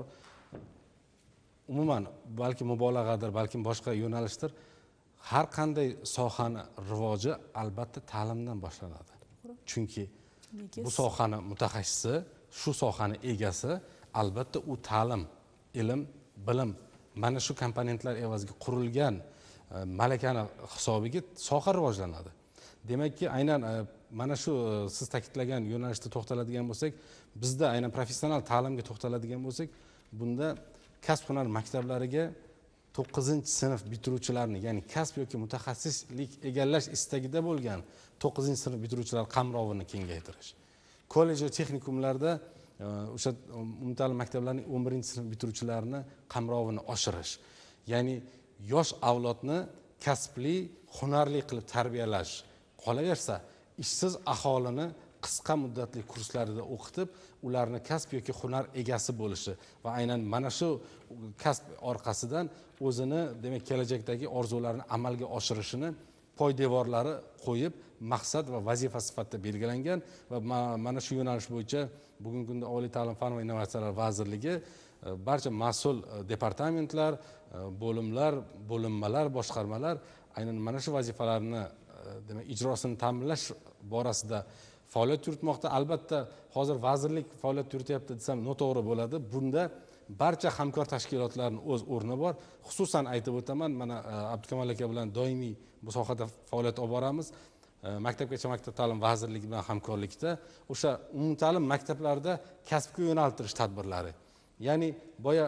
Umuman balki mubolag'adir, balki boshqa yo'nalishdir. Har qanday sohani rivoji albatta ta'limdan boshlanadi. Chunki bu sohani mutaxassisi, shu sohani egasi albatta u ta'lim, ilm, bilim mana shu komponentlar evaziga qurilgan malakani hisobiga soha rivojlanadi. Demakki, aynan mana shu siz ta'kidlagan yo'nalishda to'xtaladigan bo'lsak, bizda aynan professional ta'limga to'xtaladigan bo'lsak, bunda kasb-hunar maktablariga to'qqizinchi sinf bitiruvchilarni, ya'ni kasb yoki mutaxassislik egallash istagida bo'lgan to'qqizinchi sinf bitiruvchilar qamrovini kengaytirish. Kollej va texnikumlarda o'sha umumta'lim maktablarining o'n birinchi sinf bitiruvchilarini qamrovini oshirish. Ya'ni yosh avlodni kasbli, hunarli qilib tarbiyalash. Qolaversa, ishsiz aholini qisqa muddatli kurslarida o'qitib, ularni kasb yoki hunar egasi bo'lishi va aynan mana shu kasb orqasidan o'zini, demak, kelajakdagi orzularini amalga oshirishini poydevorlari qo'yib, maqsad va vazifa sifatida belgilangan va mana shu yo'nalish bo'yicha bugungi kunda Oliy ta'lim fan va innovatsiyalar vazirligi barcha mas'ul departamentlar, bo'limlar, bo'linmalar, boshqarmalar aynan mana shu vazifalarni demak ijrosini ta'minlash borasida faoliyat yuritmoqda. Albatta, hozir vazirlik faoliyat yurityapti desam noto'g'ri bo'ladi. Bunda barcha hamkor tashkilotlarning o'z o'rni bor. Xususan aytib o'taman, mana Abdukamal aka bilan doimiy bu sohada faoliyat olib boramiz. Maktabgacha maktab ta'lim vazirligi bilan hamkorlikda o'sha umumta'lim maktablarda kasbga yo'naltirish tadbirlari. Ya'ni boya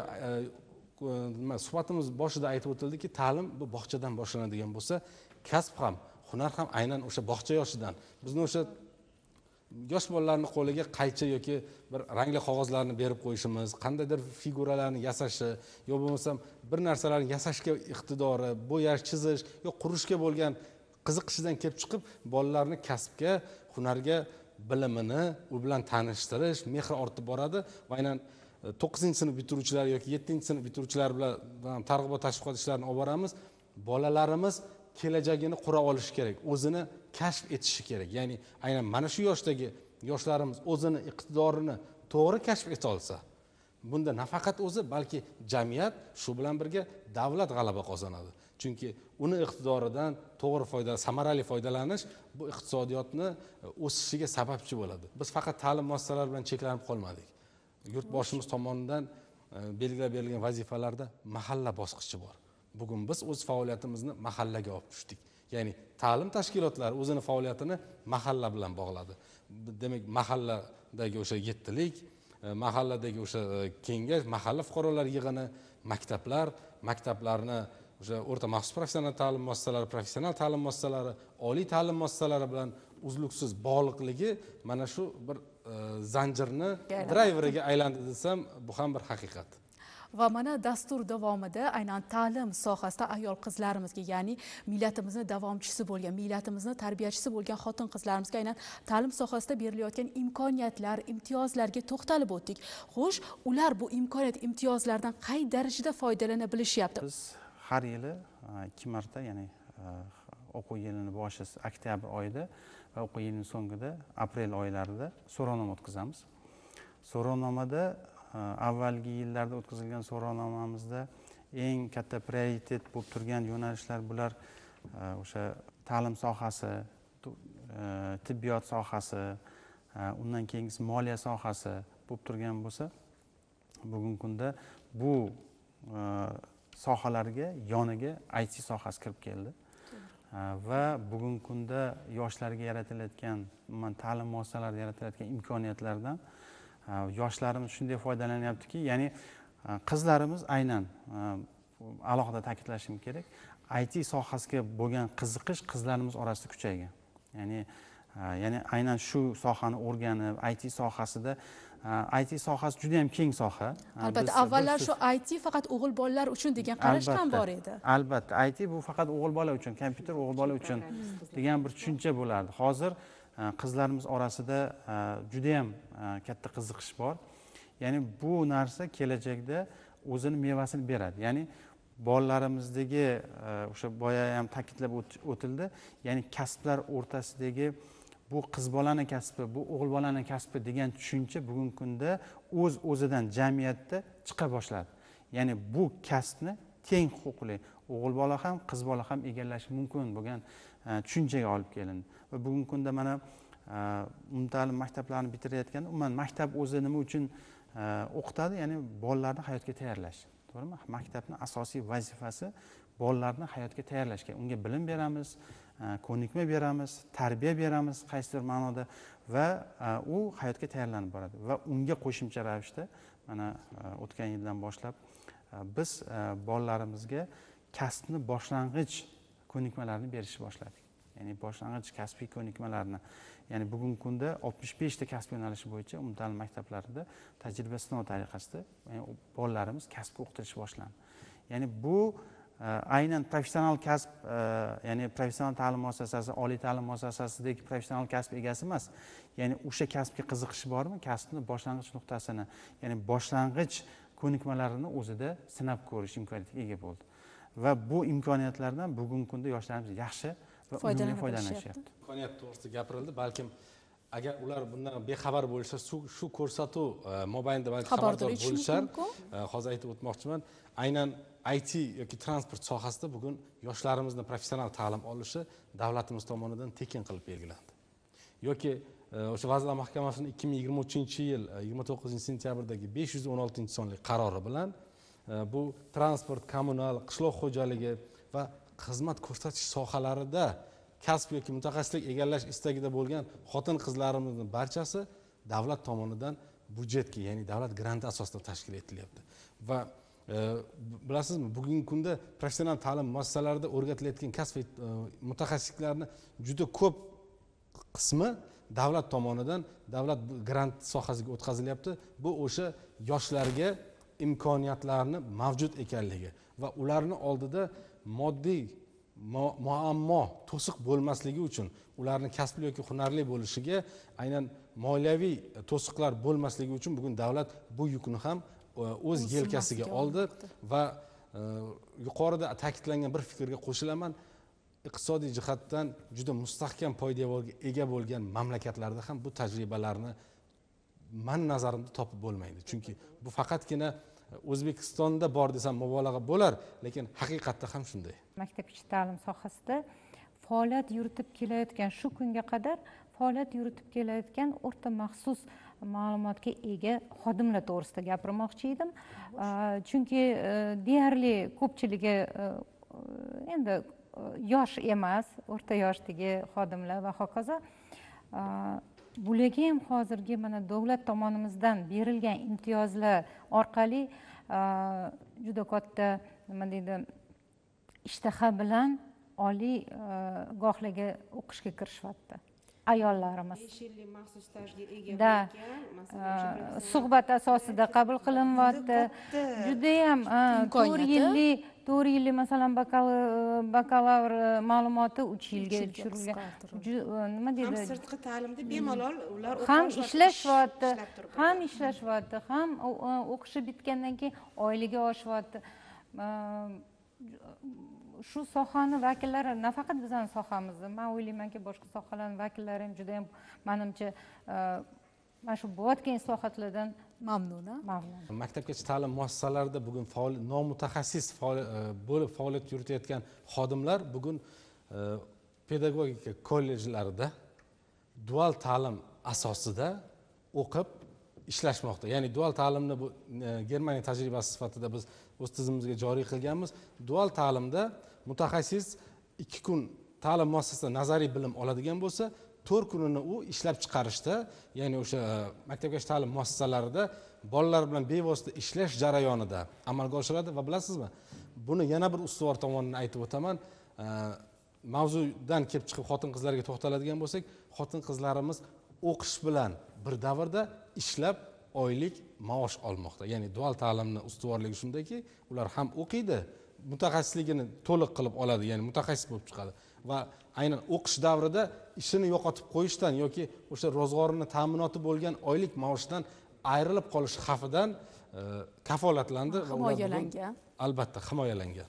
nima suhbatimiz boshida aytib o'tildiki, ta'lim bu bog'chadan boshlanadigan bo'lsa, kasb ham, hunar ham aynan o'sha bog'cha yoshidan. Bizni o'sha yosh bolalarning qo'liga qaychi yoki bir rangli qog'ozlarni berib qo'yishimiz, qandaydir figuralarni yasashi, yo bo'lmasam bir narsalarni yasashga iqtidori, bo'yash, chizish, yo qurishga bo'lgan qiziqishidan kelib chiqib, bolalarni kasbga, hunarga, bilimini u bilan tanishtirish, mehr ortib boradi va aynan to'qqizinchi sinf bitiruvchilar yoki yettinchi sinf bitiruvchilar bilan targ'ibot tashviqot ishlarini olib boramiz. Bolalarimiz kelajagini qura olishi kerak, o'zini kashf etishi kerak. Ya'ni aynan mana shu yoshdagi yoshlarimiz o'zini iqtidorini to'g'ri kashf eta olsa, bunda nafaqat o'zi, balki jamiyat, shu bilan birga davlat g'alaba qozonadi. Chunki uni iqtidoridan to'g'ri foyda, samarali foydalanish bu iqtisodiyotni o'sishiga sababchi bo'ladi. Biz faqat ta'lim muassasalari bilan cheklanib qolmadik. Yurtboshimiz tomonidan belgilab berilgan vazifalarda mahalla bosqichi bor. Bugun biz o'z faoliyatimizni mahallaga olib tushdik. Ya'ni ta'lim tashkilotlari o'zini faoliyatini mahalla bilan bog'ladi. Demak, mahalladagi o'sha yettilik, mahalladagi o'sha kengash, mahalla fuqarolar yig'ini, maktablar, maktablarni o'sha o'rta maxsus professional ta'lim muassasalari, professional ta'lim muassasalari, oliy ta'lim muassasalari bilan uzluksiz bog'liqligi mana shu bir zanjirni drayveriga aylandi desam, bu ham bir haqiqat. Va mana dastur davomida aynan ta'lim sohasida ayol qizlarimizga, ya'ni millatimizni davomchisi bo'lgan, millatimizni tarbiyachisi bo'lgan xotin-qizlarimizga aynan ta'lim sohasida berilayotgan imkoniyatlar, imtiyozlarga to'xtalib o'tdik. Xo'sh, ular bu imkoniyat, imtiyozlardan qay darajada foydalana bilishyapti? Biz har yili ikki marta, ya'ni o'quv yilining boshi oktyabr oyida va o'quv yilining so'ngida aprel oylarida so'rovnoma o'tkazamiz. So'rovnomada avvalgi yillarda o'tkazilgan so'rovnomamizda eng katta prioritet bo'lib turgan yo'nalishlar bular o'sha ta'lim sohasi, tibbiyot sohasi, undan keyingisi moliya sohasi bo'lib turgan bo'lsa, bugungi kunda bu sohalarga yoniga I T sohasi kirib keldi. Va bugungi kunda yoshlarga yaratilayotgan, umuman ta'lim muassasalarida yaratilayotgan imkoniyatlardan yoshlarimiz shunday foydalanyaptiki, ya'ni qizlarimiz aynan alohida ta'kidlashim kerak, I T sohasiga bo'lgan qiziqish qizlarimiz orasida kuchaygan. Ya'ni ya'ni aynan shu sohani o'rganib, I T sohasida I T sohasi juda ham keng soha. Albatta, avvallar shu I T faqat o'g'il bolalar uchun degan qarash ham bor edi. Albatta, I T bu faqat o'g'il bola uchun, kompyuter o'g'il bola uchun degan bir tushuncha bo'lardi. Hozir qizlarimiz orasida juda ham katta qiziqish bor. Ya'ni bu narsa kelajakda o'zini mevasini beradi. Ya'ni bolalarimizdagi o'sha boya ham ta'kidlab o'tildi, ya'ni kasblar o'rtasidagi bu qiz bolani kasbi, bu o'g'il bolani kasbi degan tushuncha bugungi kunda o'z o'zidan jamiyatda chiqa boshladi. Ya'ni bu kasbni teng huquqli o'g'il bola ham, qiz bola ham egallashi mumkin bo'lgan tushunchaga olib kelindi. Va bugungi kunda mana umumta'lim maktablarini bitirayotganda, umuman maktab o'zi nima uchun o'qitadi? Ya'ni bolalarni hayotga tayyorlash. To'g'rimi? Maktabning asosiy vazifasi bolalarni hayotga tayyorlashga. Unga bilim beramiz, ko'nikma beramiz, tarbiya beramiz qaysidir ma'noda va u hayotga tayyorlanib boradi. Va unga qo'shimcha ravishda mana o'tgan yildan boshlab biz bolalarimizga kasbni boshlang'ich ko'nikmalarini berishni boshladik. Ya'ni boshlang'ich kasbiy ko'nikmalarni, ya'ni bugungi kunda oltmish besh ta kasb yo'nalishi bo'yicha umumta'lim maktablarida tajriba sinov tariqasida bolalarimiz kasbga o'qitilish boshlandi. Ya'ni bu aynan professional kasb, ya'ni professional ta'lim muassasasi, oliy ta'lim muassasasidagi professional kasb egasi emas. Ya'ni o'sha kasbga qiziqishi bormi? Kasbni boshlang'ich nuqtasini, ya'ni boshlang'ich ko'nikmalarini o'zida sinab ko'rish imkoniyatiga ega bo'ldi. Va bu imkoniyatlardan bugungi kunda yoshlarimiz yaxshi va unumli foydalanishyapti. Imkoniyat to'g'risida gapirildi, balkim agar ular bundan bexabar bo'lsa, shu ko'rsatuv mobaynida balki xabardor bo'lishar. Hozir aytib o'tmoqchiman, aynan I T yoki transport sohasida bugun yoshlarimizni professional ta'lim olishi davlatimiz tomonidan tekin qilib belgilandi. Yoki o'sha Vazirlar Mahkamasining ikki ming yigirma uchinchi yil yigirma to'qqizinchi sentyabrdagi besh yuz o'n oltinchi sonli qarori bilan bu transport, kommunal, qishloq xo'jaligi va xizmat ko'rsatish sohalarida kasb yoki mutaxassislik egallash istagida bo'lgan xotin-qizlarimizning barchasi davlat tomonidan budjetga, ya'ni davlat granti asosida tashkil etilyapti. Va bilasizmi, bugungi kunda professional ta'lim muassasalarida o'rgatilayotgan kasb mutaxassisliklarni juda ko'p qismi davlat tomonidan davlat grant sohasiga o'tkazilyapti. Bu o'sha yoshlarga imkoniyatlarni mavjud ekanligi va ularni oldida moddiy muammo, to'siq bo'lmasligi uchun, ularni kasbli yoki hunarli bo'lishiga aynan moliyaviy to'siqlar bo'lmasligi uchun bugun davlat bu yukni ham o'z yelkasiga oldi va yuqorida ta'kidlangan bir fikrga qo'shilaman. Iqtisodiy jihatdan juda mustahkam poydevorga ega bo'lgan mamlakatlarda ham bu tajribalarni men nazarimda topib bo'lmaydi. Chunki bu faqatgina O'zbekistonda bor desam mubolag'a bo'lar, lekin haqiqatda ham shunday. Maktabgacha ta'lim sohasida faoliyat yuritib kelayotgan, shu kunga qadar faoliyat yuritib kelayotgan o'rta maxsus ma'lumotga ega xodimlar to'g'risida gapirmoqchi edim. Chunki deyarli ko'pchiligi endi yosh emas, o'rta yoshdagi xodimlar va hokazo. Bularga ham hozirgi mana davlat tomonimizdan berilgan imtiyozlar orqali juda katta, nima deydi, ishtaha bilan oliy gohlarga o'qishga kirishyapti ayollarimiz. besh yillik maxsus stajga ega bo'lgan, suhbat asosida qabul qilinyapti. Juda ham to'rt yillik to'rt yillik masalan bakalavr ma'lumoti uch yilga tushirilgan. Nima deydi? Ham sirtqi ta'limda bemalol ular ham ishlashyapti, ham ishlashyapti, ham o'qishi bitgandan keyin oyligi oshyapti. Shu sohani vakillari nafaqat bizning sohamizni, men o'ylaymanki boshqa sohalarning vakillari ham juda ham, menimcha, mana shu bo'layotgan islohotlardan mamnun. Mamnun. Maktabgacha ta'lim muassasalarida bugun faol nomutaxassis bo'lib faoliyat yuritayotgan xodimlar bugun pedagogika kollejlarida dual ta'lim asosida o'qib ishlashmoqda. Ya'ni dual ta'limni bu Germaniya tajribasi sifatida biz o'z tizimimizga joriy qilganmiz. Dual ta'limda mutaxassis ikki kun ta'lim muassasasida nazariy bilim oladigan bo'lsa, to'rt kunini u ishlab chiqarishda, ya'ni o'sha maktabgacha ta'lim muassasalarida bolalar bilan bevosita ishlash jarayonida amalga oshiradi va bilasizmi, buni yana bir ustuvor tomonini aytib o'taman. Mavzudan kelib chiqib xotin-qizlarga to'xtaladigan bo'lsak, xotin-qizlarimiz o'qish bilan bir davrda ishlab oylik maosh olmoqda. Ya'ni dual ta'limni ustuvorligi shundaki, ular ham o'qiydi, mutaxassisligini to'liq qilib oladi, ya'ni mutaxassis bo'lib chiqadi va aynan o'qish davrida ishini yo'qotib qo'yishdan yoki o'sha ro'zg'orini ta'minoti bo'lgan oylik maoshdan ayrilib qolish xavfidan kafolatlandi va himoyalangan. Albatta, himoyalangan.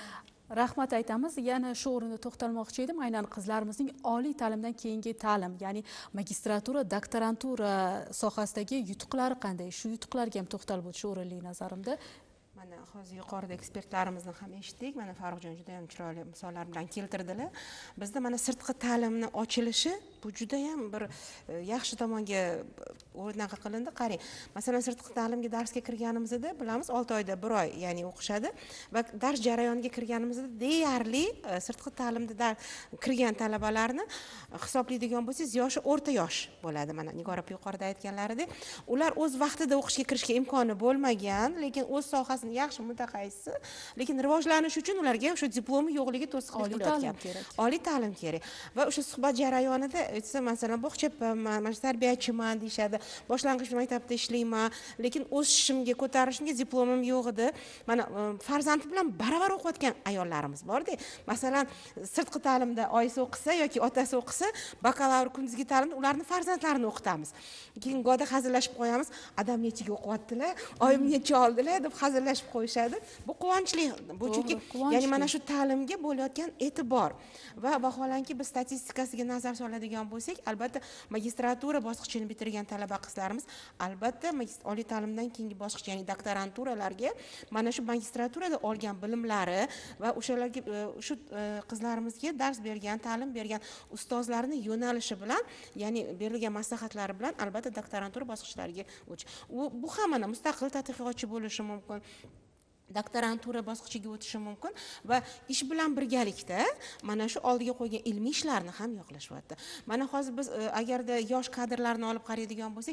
Rahmat aytamiz. Yana shu o'rinda to'xtalmoqchi edim. Aynan qizlarimizning oliy ta'limdan keyingi ta'lim, ya'ni magistratura, doktorantura sohasidagi yutuqlari qanday? Shu yutuqlarga ham to'xtalib o'tish o'rinli nazarimda. Mana hozir yuqorida ekspertlarimizni ham eshitdik. Mana Farruxjon juda ham chiroyli misollar bilan keltirdilar. Bizda mana sirtqi ta'limni ochilishi bu juda ham bir yaxshi tomonga o'rnaqa qilindi. Qarang, masalan, sirtqi ta'limga darsga kirganimizda bilamiz olti oyda bir oy, ya'ni o'qishadi va dars jarayoniga kirganimizda deyarli sirtqi ta'limda kirgan talabalarni hisoblaydigan bo'lsangiz, yoshi o'rta yosh bo'ladi. Mana Nigora yuqorida aytganlaridek, ular o'z vaqtida o'qishga kirishga imkoni bo'lmagan, lekin o'z sohasini yaxshi mutaxassisi, lekin rivojlanish uchun ularga o'sha diplomi yo'qligi to'sqinlik qilayotgan. Oliy ta'lim kerak. Va o'sha suhbat jarayonida aytsa, masalan, bog'cha mana tarbiyachiman deyshadi, boshlang'ich maktabda ishlayman, lekin o'sishimga, ko'tarishimga diplomim yo'q edi. Mana farzandi bilan baravar o'qiyotgan ayollarimiz bor-da. Masalan, sirtqi ta'limda oyisi o'qisa yoki otasi o'qisa, bakalavr kunduzgi ta'limda ularning farzandlarini o'qitamiz. Keyin go'da hazillashib qo'yamiz, adam nechiga o'qiyaptilar, oyim necha oldilar deb hazillashib qo'yishadi. Bu quvonchli. Bu chunki ya'ni mana shu ta'limga bo'layotgan e'tibor va vaholanki biz statistikasiga nazar soladigan bo'lsak, albatta magistratura bosqichini bitirgan talaba qizlarimiz albatta oliy ta'limdan keyingi bosqich, ya'ni doktoranturalarga mana shu magistraturada olgan bilimlari va o'shalarga shu qizlarimizga dars bergan, ta'lim bergan ustozlarning yo'nalishi bilan, ya'ni berilgan maslahatlari bilan albatta doktorantura bosqichlariga o'tish. Bu ham mana mustaqil tadqiqotchi bo'lishi mumkin, doktorantura bosqichiga o'tishi mumkin va ish bilan birgalikda mana shu oldiga qo'ygan ilmiy ishlarni ham yoqlashyapti. Mana hozir biz agarda yosh kadrlarni olib qaraydigan bo'lsak,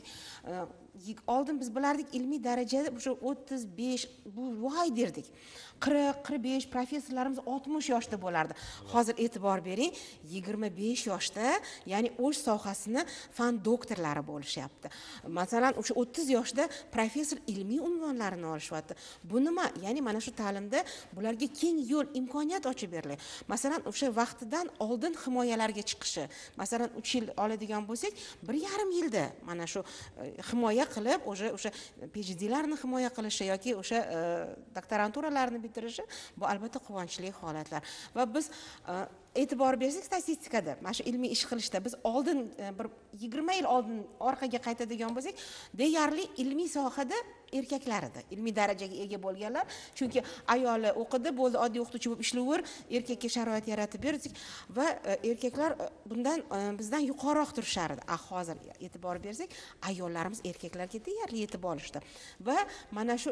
oldin biz bilardik ilmiy darajada o'sha o'ttiz besh bu voy derdik. qirq qirq besh professorlarimiz oltmish yoshda bo'lardi. Hozir e'tibor bering, yigirma besh yoshda, ya'ni o'sh sohasini fan doktorlari bo'lishyapti. Masalan, o'sha o'ttiz yoshda professor ilmiy unvonlarini olishyapti. Bu nima? Ya'ni mana shu ta'limda bularga keng yo'l, imkoniyat ochib beriladi. Masalan, o'sha vaqtidan oldin himoyalarga chiqishi. Masalan, uch yil oladigan bo'lsak, bir yarim yilda mana shu himoya qilib, o'sha o'sha PhDlarni himoya qilishi yoki o'sha doktoranturalarni bitirishi, bu albatta quvonchli holatlar. Va biz e'tibor bersak statistikada, mana shu ilmiy ish qilishda biz oldin bir yigirma yil oldin orqaga qaytadigan bo'lsak, deyarli ilmiy sohada erkaklar edi, ilmiy darajaga ega bo'lganlar. Chunki ayoli o'qidi, bo'ldi, oddiy o'qituvchi bo'lib ishlayver, erkakka sharoit yaratib berdik va erkaklar bundan bizdan yuqoriroq turishar edi. Ah, hozir e'tibor bersak, ayollarimiz erkaklarga deyarli yetib olishdi. Va mana shu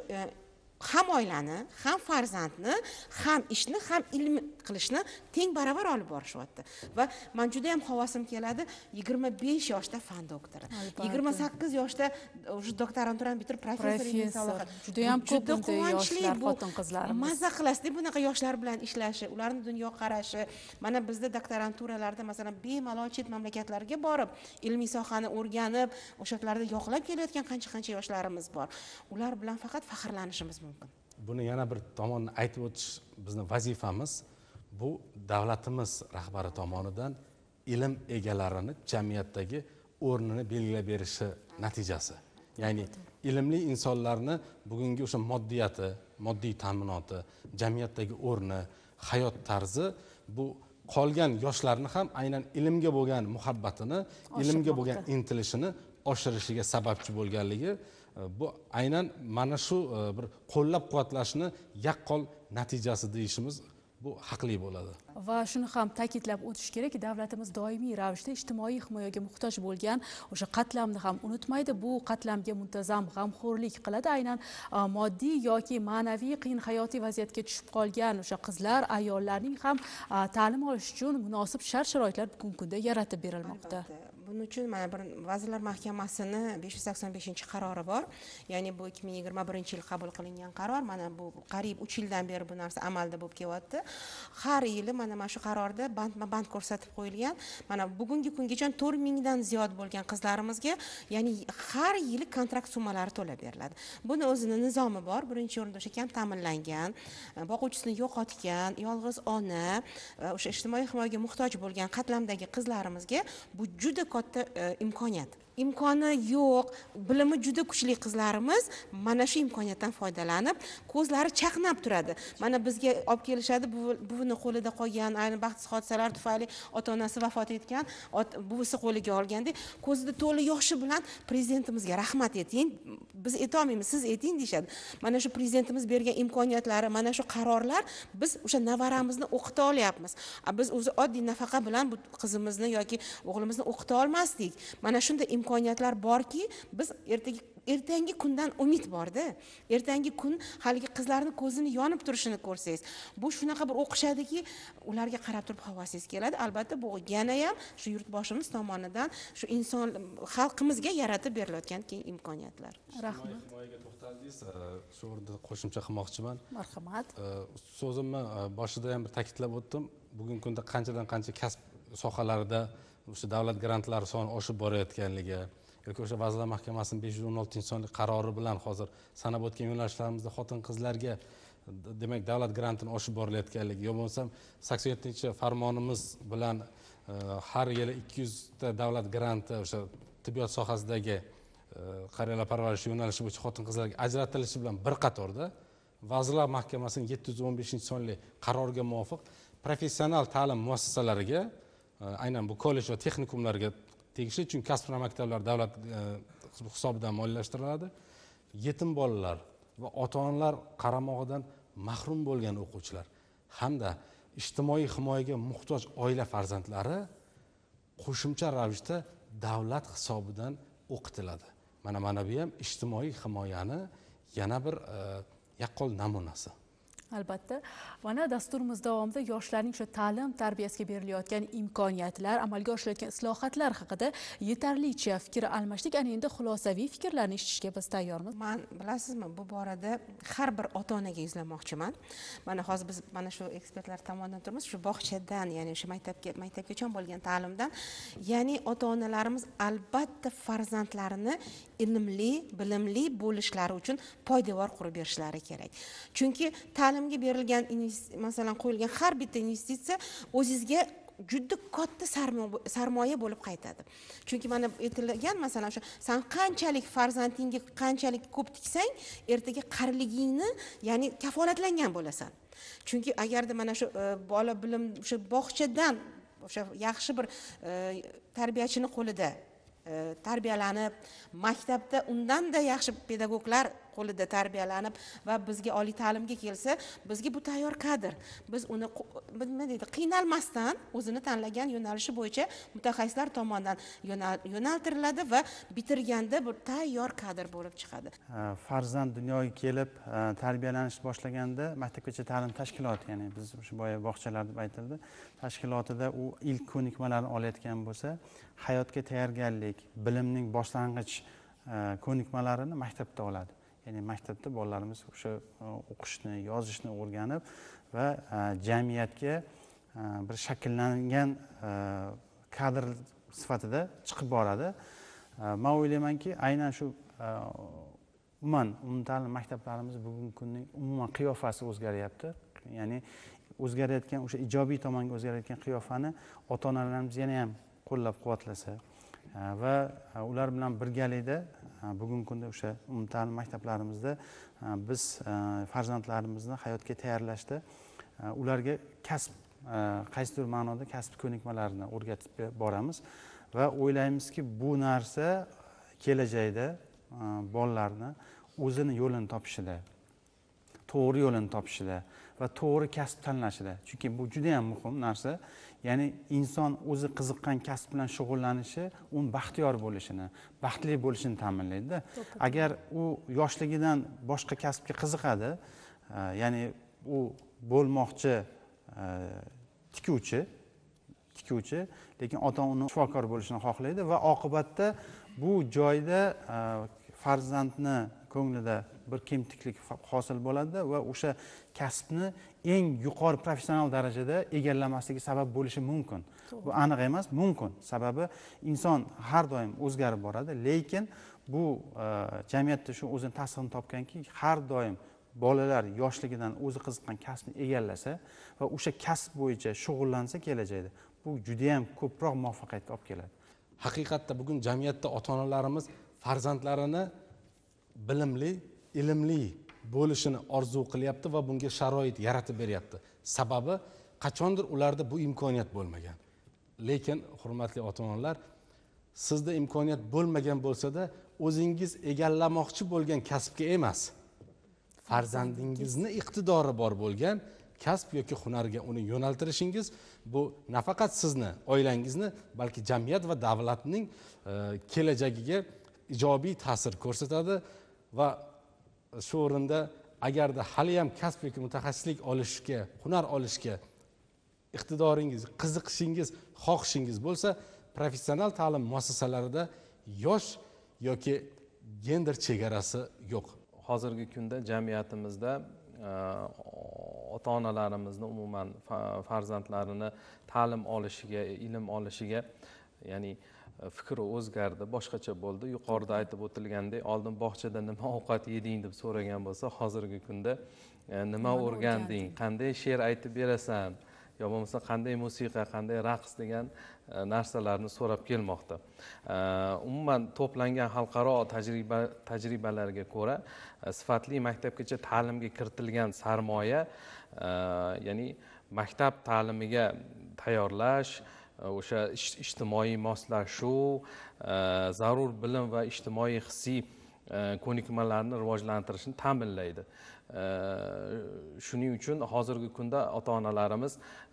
ham oilani, ham farzandni, ham ishni, ham ilm qilishni teng baravar olib borishyapti. Va men juda ham havosim keladi, yigirma besh yoshda fan doktori, yigirma sakkiz yoshda o'sha doktoranturani bitirib professor ilmiy salohiyat. Juda ham ko'p bunday yoshlar, xotin-qizlarimiz. Mazza qilasizda bunaqa yoshlar bilan ishlashi, ularning dunyo qarashi. Mana bizda doktoranturalarda masalan bemalol chet mamlakatlarga borib, ilmiy sohani o'rganib, o'sha yerlarda yoqlab kelayotgan qancha-qancha yoshlarimiz bor. Ular bilan faqat faxrlanishimiz mumkin. Buni yana bir tomonni aytib o'tish bizning vazifamiz. Bu davlatimiz rahbari tomonidan ilm egalarini jamiyatdagi o'rnini belgilab berishi natijasi. Ya'ni ilmli insonlarni bugungi o'sha moddiyati, moddiy ta'minoti, jamiyatdagi o'rni, hayot tarzi bu qolgan yoshlarni ham aynan ilmga bo'lgan muhabbatini, ilmga bo'lgan intilishini oshirishiga sababchi bo'lganligi bu aynan mana shu bir qo'llab quvvatlashni yaqqol natijasi deyishimiz bu haqli bo'ladi. Va shuni ham ta'kidlab o'tish kerak, davlatimiz doimiy ravishda ijtimoiy himoyaga muhtoj bo'lgan o'sha qatlamni ham unutmaydi. Bu qatlamga muntazam g'amxo'rlik qiladi. Aynan moddiy yoki ma'naviy qiyin hayotiy vaziyatga tushib qolgan o'sha qizlar, ayollarning ham ta'lim olish uchun munosib shart-sharoitlar bugungi kunda yaratib berilmoqda. Buning uchun mana bir Vazirlar Mahkamasini besh yuz sakson beshinchi qarori bor. Ya'ni bu ikki ming yigirma birinchi yil qabul qilingan qaror. Mana bu qariyb uch yildan beri bu narsa amalda bo'lib kelyapti. Har yili mana mana shu qarorda bandma-band ko'rsatib qo'yilgan. Mana bugungi kungacha to'rt mingdan ziyod bo'lgan qizlarimizga, ya'ni har yili kontrakt summalari to'lab beriladi. Buni o'zining nizomi bor. Birinchi o'rinda o'sha kam ta'minlangan, boquvchisini yo'qotgan, yolg'iz ona, o'sha ijtimoiy himoyaga muhtoj bo'lgan qatlamdagi qizlarimizga bu juda katta imkoniyat. Imkoni yo'q, bilimi juda kuchli qizlarimiz mana shu imkoniyatdan foydalanib, ko'zlari chaqnab turadi. Mana bizga olib kelishadi, buvini qo'lida qolgan, ayni baxtsiz hodisalar tufayli ota-onasi vafot etgan, buvisi qo'liga olganda, ko'zida to'la yoshi bilan prezidentimizga rahmat ayting, biz aytolmaymiz, siz ayting deyshadi. Mana shu prezidentimiz bergan imkoniyatlari, mana shu qarorlar biz o'sha navaramizni o'qita olyapmiz. Biz o'zi oddiy nafaqa bilan bu qizimizni yoki o'g'limizni o'qita olmasdik. Mana shunday imkoniyatlar borki, biz ertaga ertangi kundan umid borda. Ertangi kun haligi qizlarning ko'zini yonib turishini ko'rsangiz, bu shunaqa bir o'qishadiki, ularga qarab turib havosingiz keladi. Albatta, bu yana ham shu yurtboshimiz tomonidan shu inson xalqimizga yaratib berilayotgan keng imkoniyatlar. Rahmat. Himoyaga to'xtaldingiz, shu o'rinda qo'shimcha qilmoqchiman. Marhamat. So'zimni boshida ham bir ta'kidlab o'tdim. Bugungi kunda qanchadan qancha kasb sohalarida o'sha davlat grantlari soni oshib borayotganligi yoki o'sha Vazirlar Mahkamasining besh yuz o'n oltinchi sonli qarori bilan hozir sanab o'tgan yo'nalishlarimizda xotin-qizlarga demak davlat grantini oshib borilayotganligi, yo bo'lmasam sakson yettinchi farmonimiz bilan har yili ikki yuz ta davlat granti o'sha tibbiyot sohasidagi qariyalar parvarishi yo'nalishi bo'yicha xotin-qizlarga ajratilishi bilan bir qatorda Vazirlar Mahkamasining yetti yuz o'n beshinchi sonli qaroriga muvofiq professional ta'lim muassasalariga, aynan bu kollej va texnikumlarga tegishli, chunki kasb-hunar maktablari davlat hisobidan moliyalashtiriladi. Yetim bolalar va ota-onalar qaramog'idan mahrum bo'lgan o'quvchilar hamda ijtimoiy himoyaga muhtoj oila farzandlari qo'shimcha ravishda davlat hisobidan o'qitiladi. Mana mana bu ham ijtimoiy himoyani yana bir yaqqol namunasi. Albatta, mana dasturimiz davomida yoshlarning shu ta'lim tarbiyasiga berilayotgan imkoniyatlar, amalga oshirilayotgan islohotlar haqida yetarlicha fikr almashdik. Ana endi xulosaviy fikrlarni eshitishga biz tayyormiz. Men bilasizmi, bu borada har bir ota-onaga yuzlamoqchiman. Mana hozir biz mana shu ekspertlar tomonidan turibmiz, shu bog'chadan, ya'ni shu maktabga maktabgacha bo'lgan ta'limdan, ya'ni ota-onalarimiz albatta farzandlarini ilmli, bilimli bo'lishlari uchun poydevor qurib berishlari kerak. Chunki ta'limga berilgan, masalan, qo'yilgan har bitta investitsiya o'zingizga juda katta sarmoya bo'lib qaytadi. Chunki mana aytilgan, masalan, o'sha sen qanchalik farzandingga qanchalik ko'p tiksang, ertaga qariligingni, ya'ni kafolatlangan bo'lasan. Chunki agarda mana shu bola bilim o'sha bog'chadan o'sha yaxshi bir tarbiyachini qo'lida tarbiyalanib, maktabda undanda yaxshi pedagoglar qo'lida tarbiyalanib va bizga oliy ta'limga kelsa, bizga bu tayyor kadr. Biz uni nima deydi, qiynalmasdan o'zini tanlagan yo'nalishi bo'yicha mutaxassislar tomonidan yo'naltiriladi va bitirganda bu tayyor kadr bo'lib chiqadi. Farzand dunyoga kelib tarbiyalanish boshlaganda maktabgacha ta'lim tashkiloti, ya'ni biz o'sha boya bog'chalar deb aytildi, tashkilotida u ilk ko'nikmalarni olayotgan bo'lsa, hayotga tayyorgarlik, bilimning boshlang'ich ko'nikmalarini maktabda oladi. Ya'ni maktabda bolalarimiz o'sha o'qishni, yozishni o'rganib va jamiyatga bir shakllangan kadr sifatida chiqib boradi. Men o'ylaymanki, aynan shu umuman umumta'lim maktablarimiz bugungi kunning umuman qiyofasi o'zgaryapti. Ya'ni o'zgarayotgan o'sha ijobiy tomonga o'zgarayotgan qiyofani ota-onalarimiz yana ham qo'llab-quvvatlasa va ular bilan birgalikda bugungi kunda o'sha umumta'lim maktablarimizda biz farzandlarimizni hayotga tayyorlashda ularga kasb, qaysidir ma'noda kasb ko'nikmalarini o'rgatib boramiz va o'ylaymizki, bu narsa kelajakda bolalarni o'zini yo'lini topishida, to'g'ri yo'lini topishida va to'g'ri kasb tanlashida. Chunki bu juda ham muhim narsa. Ya'ni inson o'zi qiziqqan kasb bilan shug'ullanishi, uni baxtiyor bo'lishini, baxtli bo'lishini ta'minlaydi. Agar u yoshligidan boshqa kasbga qiziqadi, ya'ni u bo'lmoqchi tikuvchi, tikuvchi, lekin ota uni shifokor bo'lishini xohlaydi va oqibatda bu joyda farzandni ko'nglida bir kemtiklik hosil bo'ladi va o'sha kasbni eng yuqori professional darajada egallamasligi sabab bo'lishi mumkin. Bu aniq emas, mumkin. Sababi inson har doim o'zgarib boradi, lekin bu jamiyatda shu o'zini tasdig'ini topganki, har doim bolalar yoshligidan o'zi qiziqqan kasbni egallasa va o'sha kasb bo'yicha shug'ullansa kelajakda bu juda ham ko'proq muvaffaqiyatga olib keladi. Haqiqatda bugun jamiyatda ota-onalarimiz farzandlarini bilimli, ilmli bo'lishini orzu qilyapti va bunga sharoit yaratib beryapti. Sababi qachondir ularda bu imkoniyat bo'lmagan. Lekin hurmatli ota-onalar, sizda imkoniyat bo'lmagan bo'lsa-da, o'zingiz egallamoqchi bo'lgan kasbga emas, farzandingizni iqtidori bor bo'lgan kasb yoki hunarga uni yo'naltirishingiz bu nafaqat sizni, oilangizni, balki jamiyat va davlatning kelajagiga ijobiy ta'sir ko'rsatadi va shu o'rinda agarda hali ham kasb yoki mutaxassislik olishga, hunar olishga iqtidoringiz, qiziqishingiz, xohishingiz bo'lsa, professional ta'lim muassasalarida yosh yoki gender chegarasi yo'q. Hozirgi kunda jamiyatimizda ota-onalarimizni umuman farzandlarini ta'lim olishiga, ilm olishiga, ya'ni fikri o'zgardi, boshqacha bo'ldi. Yuqorida aytib o'tilgandek, oldin bog'chada nima ovqat yeding deb so'ragan bo'lsa, hozirgi kunda nima o'rganding, qanday she'r aytib berasan, yo bo'lmasa qanday musiqa, qanday raqs degan narsalarni so'rab kelmoqda. Umuman to'plangan xalqaro tajriba tajribalarga ko'ra, sifatli maktabgacha ta'limga kiritilgan sarmoya, ya'ni maktab ta'limiga tayyorlash, o'sha ijtimoiy moslashuv, zarur bilim va ijtimoiy hissiy ko'nikmalarni rivojlantirishni ta'minlaydi. Shuning uchun hozirgi kunda ota-onalarimiz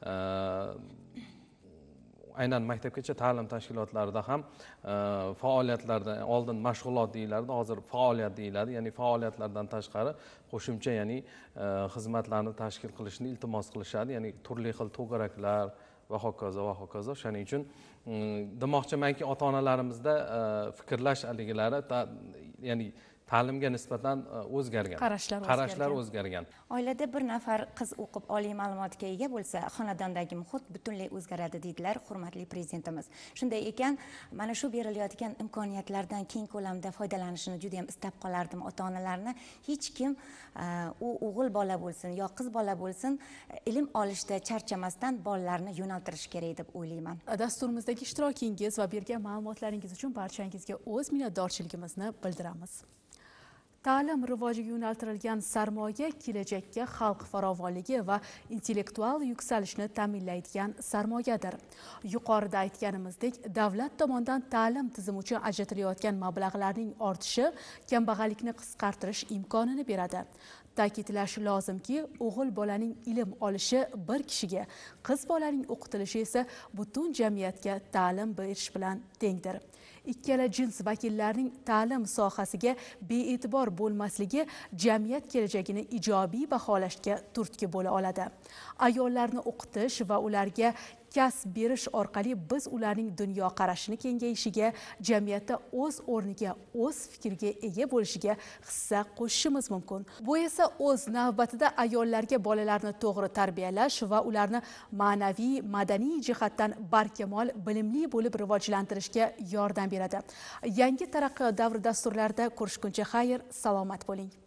aynan maktabgacha ta'lim tashkilotlarida ham faoliyatlardan oldin mashg'ulot deyilardi, hozir faoliyat deyiladi. Ya'ni faoliyatlardan tashqari qo'shimcha, ya'ni xizmatlarni tashkil qilishni iltimos qilishadi, ya'ni turli xil to'garaklar va hokazo va hokazo. Shuning uchun demoqchimanki, ota-onalarimizda fikrlash haligalari, ya'ni ta'limga nisbatan o'zgargan, qarashlar o'zgargan. Oilada bir nafar qiz o'qib oliy ma'lumotga ega bo'lsa, xonadondagi muhit butunlay o'zgaradi deydilar hurmatli prezidentimiz. Shunday ekan, mana shu berilayotgan imkoniyatlardan keng ko'lamda foydalanishini juda ham istab qolardim ota-onalarni. Hech kim u o'g'il bola bo'lsin yo qiz bola bo'lsin, ilm olishda charchamasdan bolalarni yo'naltirish kerak deb o'ylayman. Dasturimizdagi ishtirokingiz va bergan ma'lumotlaringiz uchun barchangizga o'z minnatdorchiligimizni bildiramiz. Ta'lim rivojiga yo'naltirilgan sarmoya kelajakka xalq farovonligi va intellektual yuksalishni ta'minlaydigan sarmoyadir. Yuqorida aytganimizdek, davlat tomonidan ta'lim tizimi uchun ajratilayotgan mablag'larning ortishi kambag'allikni qisqartirish imkonini beradi. Ta'kidlash lozimki, o'g'il bolaning ilm olishi bir kishiga, qiz bolaning o'qitilishi esa butun jamiyatga ta'lim berish bilan tengdir. Ikkala jins vakillarining ta'lim sohasiga bee'tibor bo'lmasligi jamiyat kelajagini ijobiy baholashga turtki bo'la oladi. Ayollarni o'qitish va ularga kasb berish orqali biz ularning dunyo qarashini kengayishiga, jamiyatda o'z o'rniga, o'z fikriga ega bo'lishiga hissa qo'shishimiz mumkin. Bu esa o'z navbatida ayollarga bolalarni to'g'ri tarbiyalash va ularni ma'naviy, madaniy jihatdan barkamol, bilimli bo'lib rivojlantirishga yordam beradi. Yangi taraqqiyot davri dasturlarida ko'rishguncha xayr, salomat bo'ling.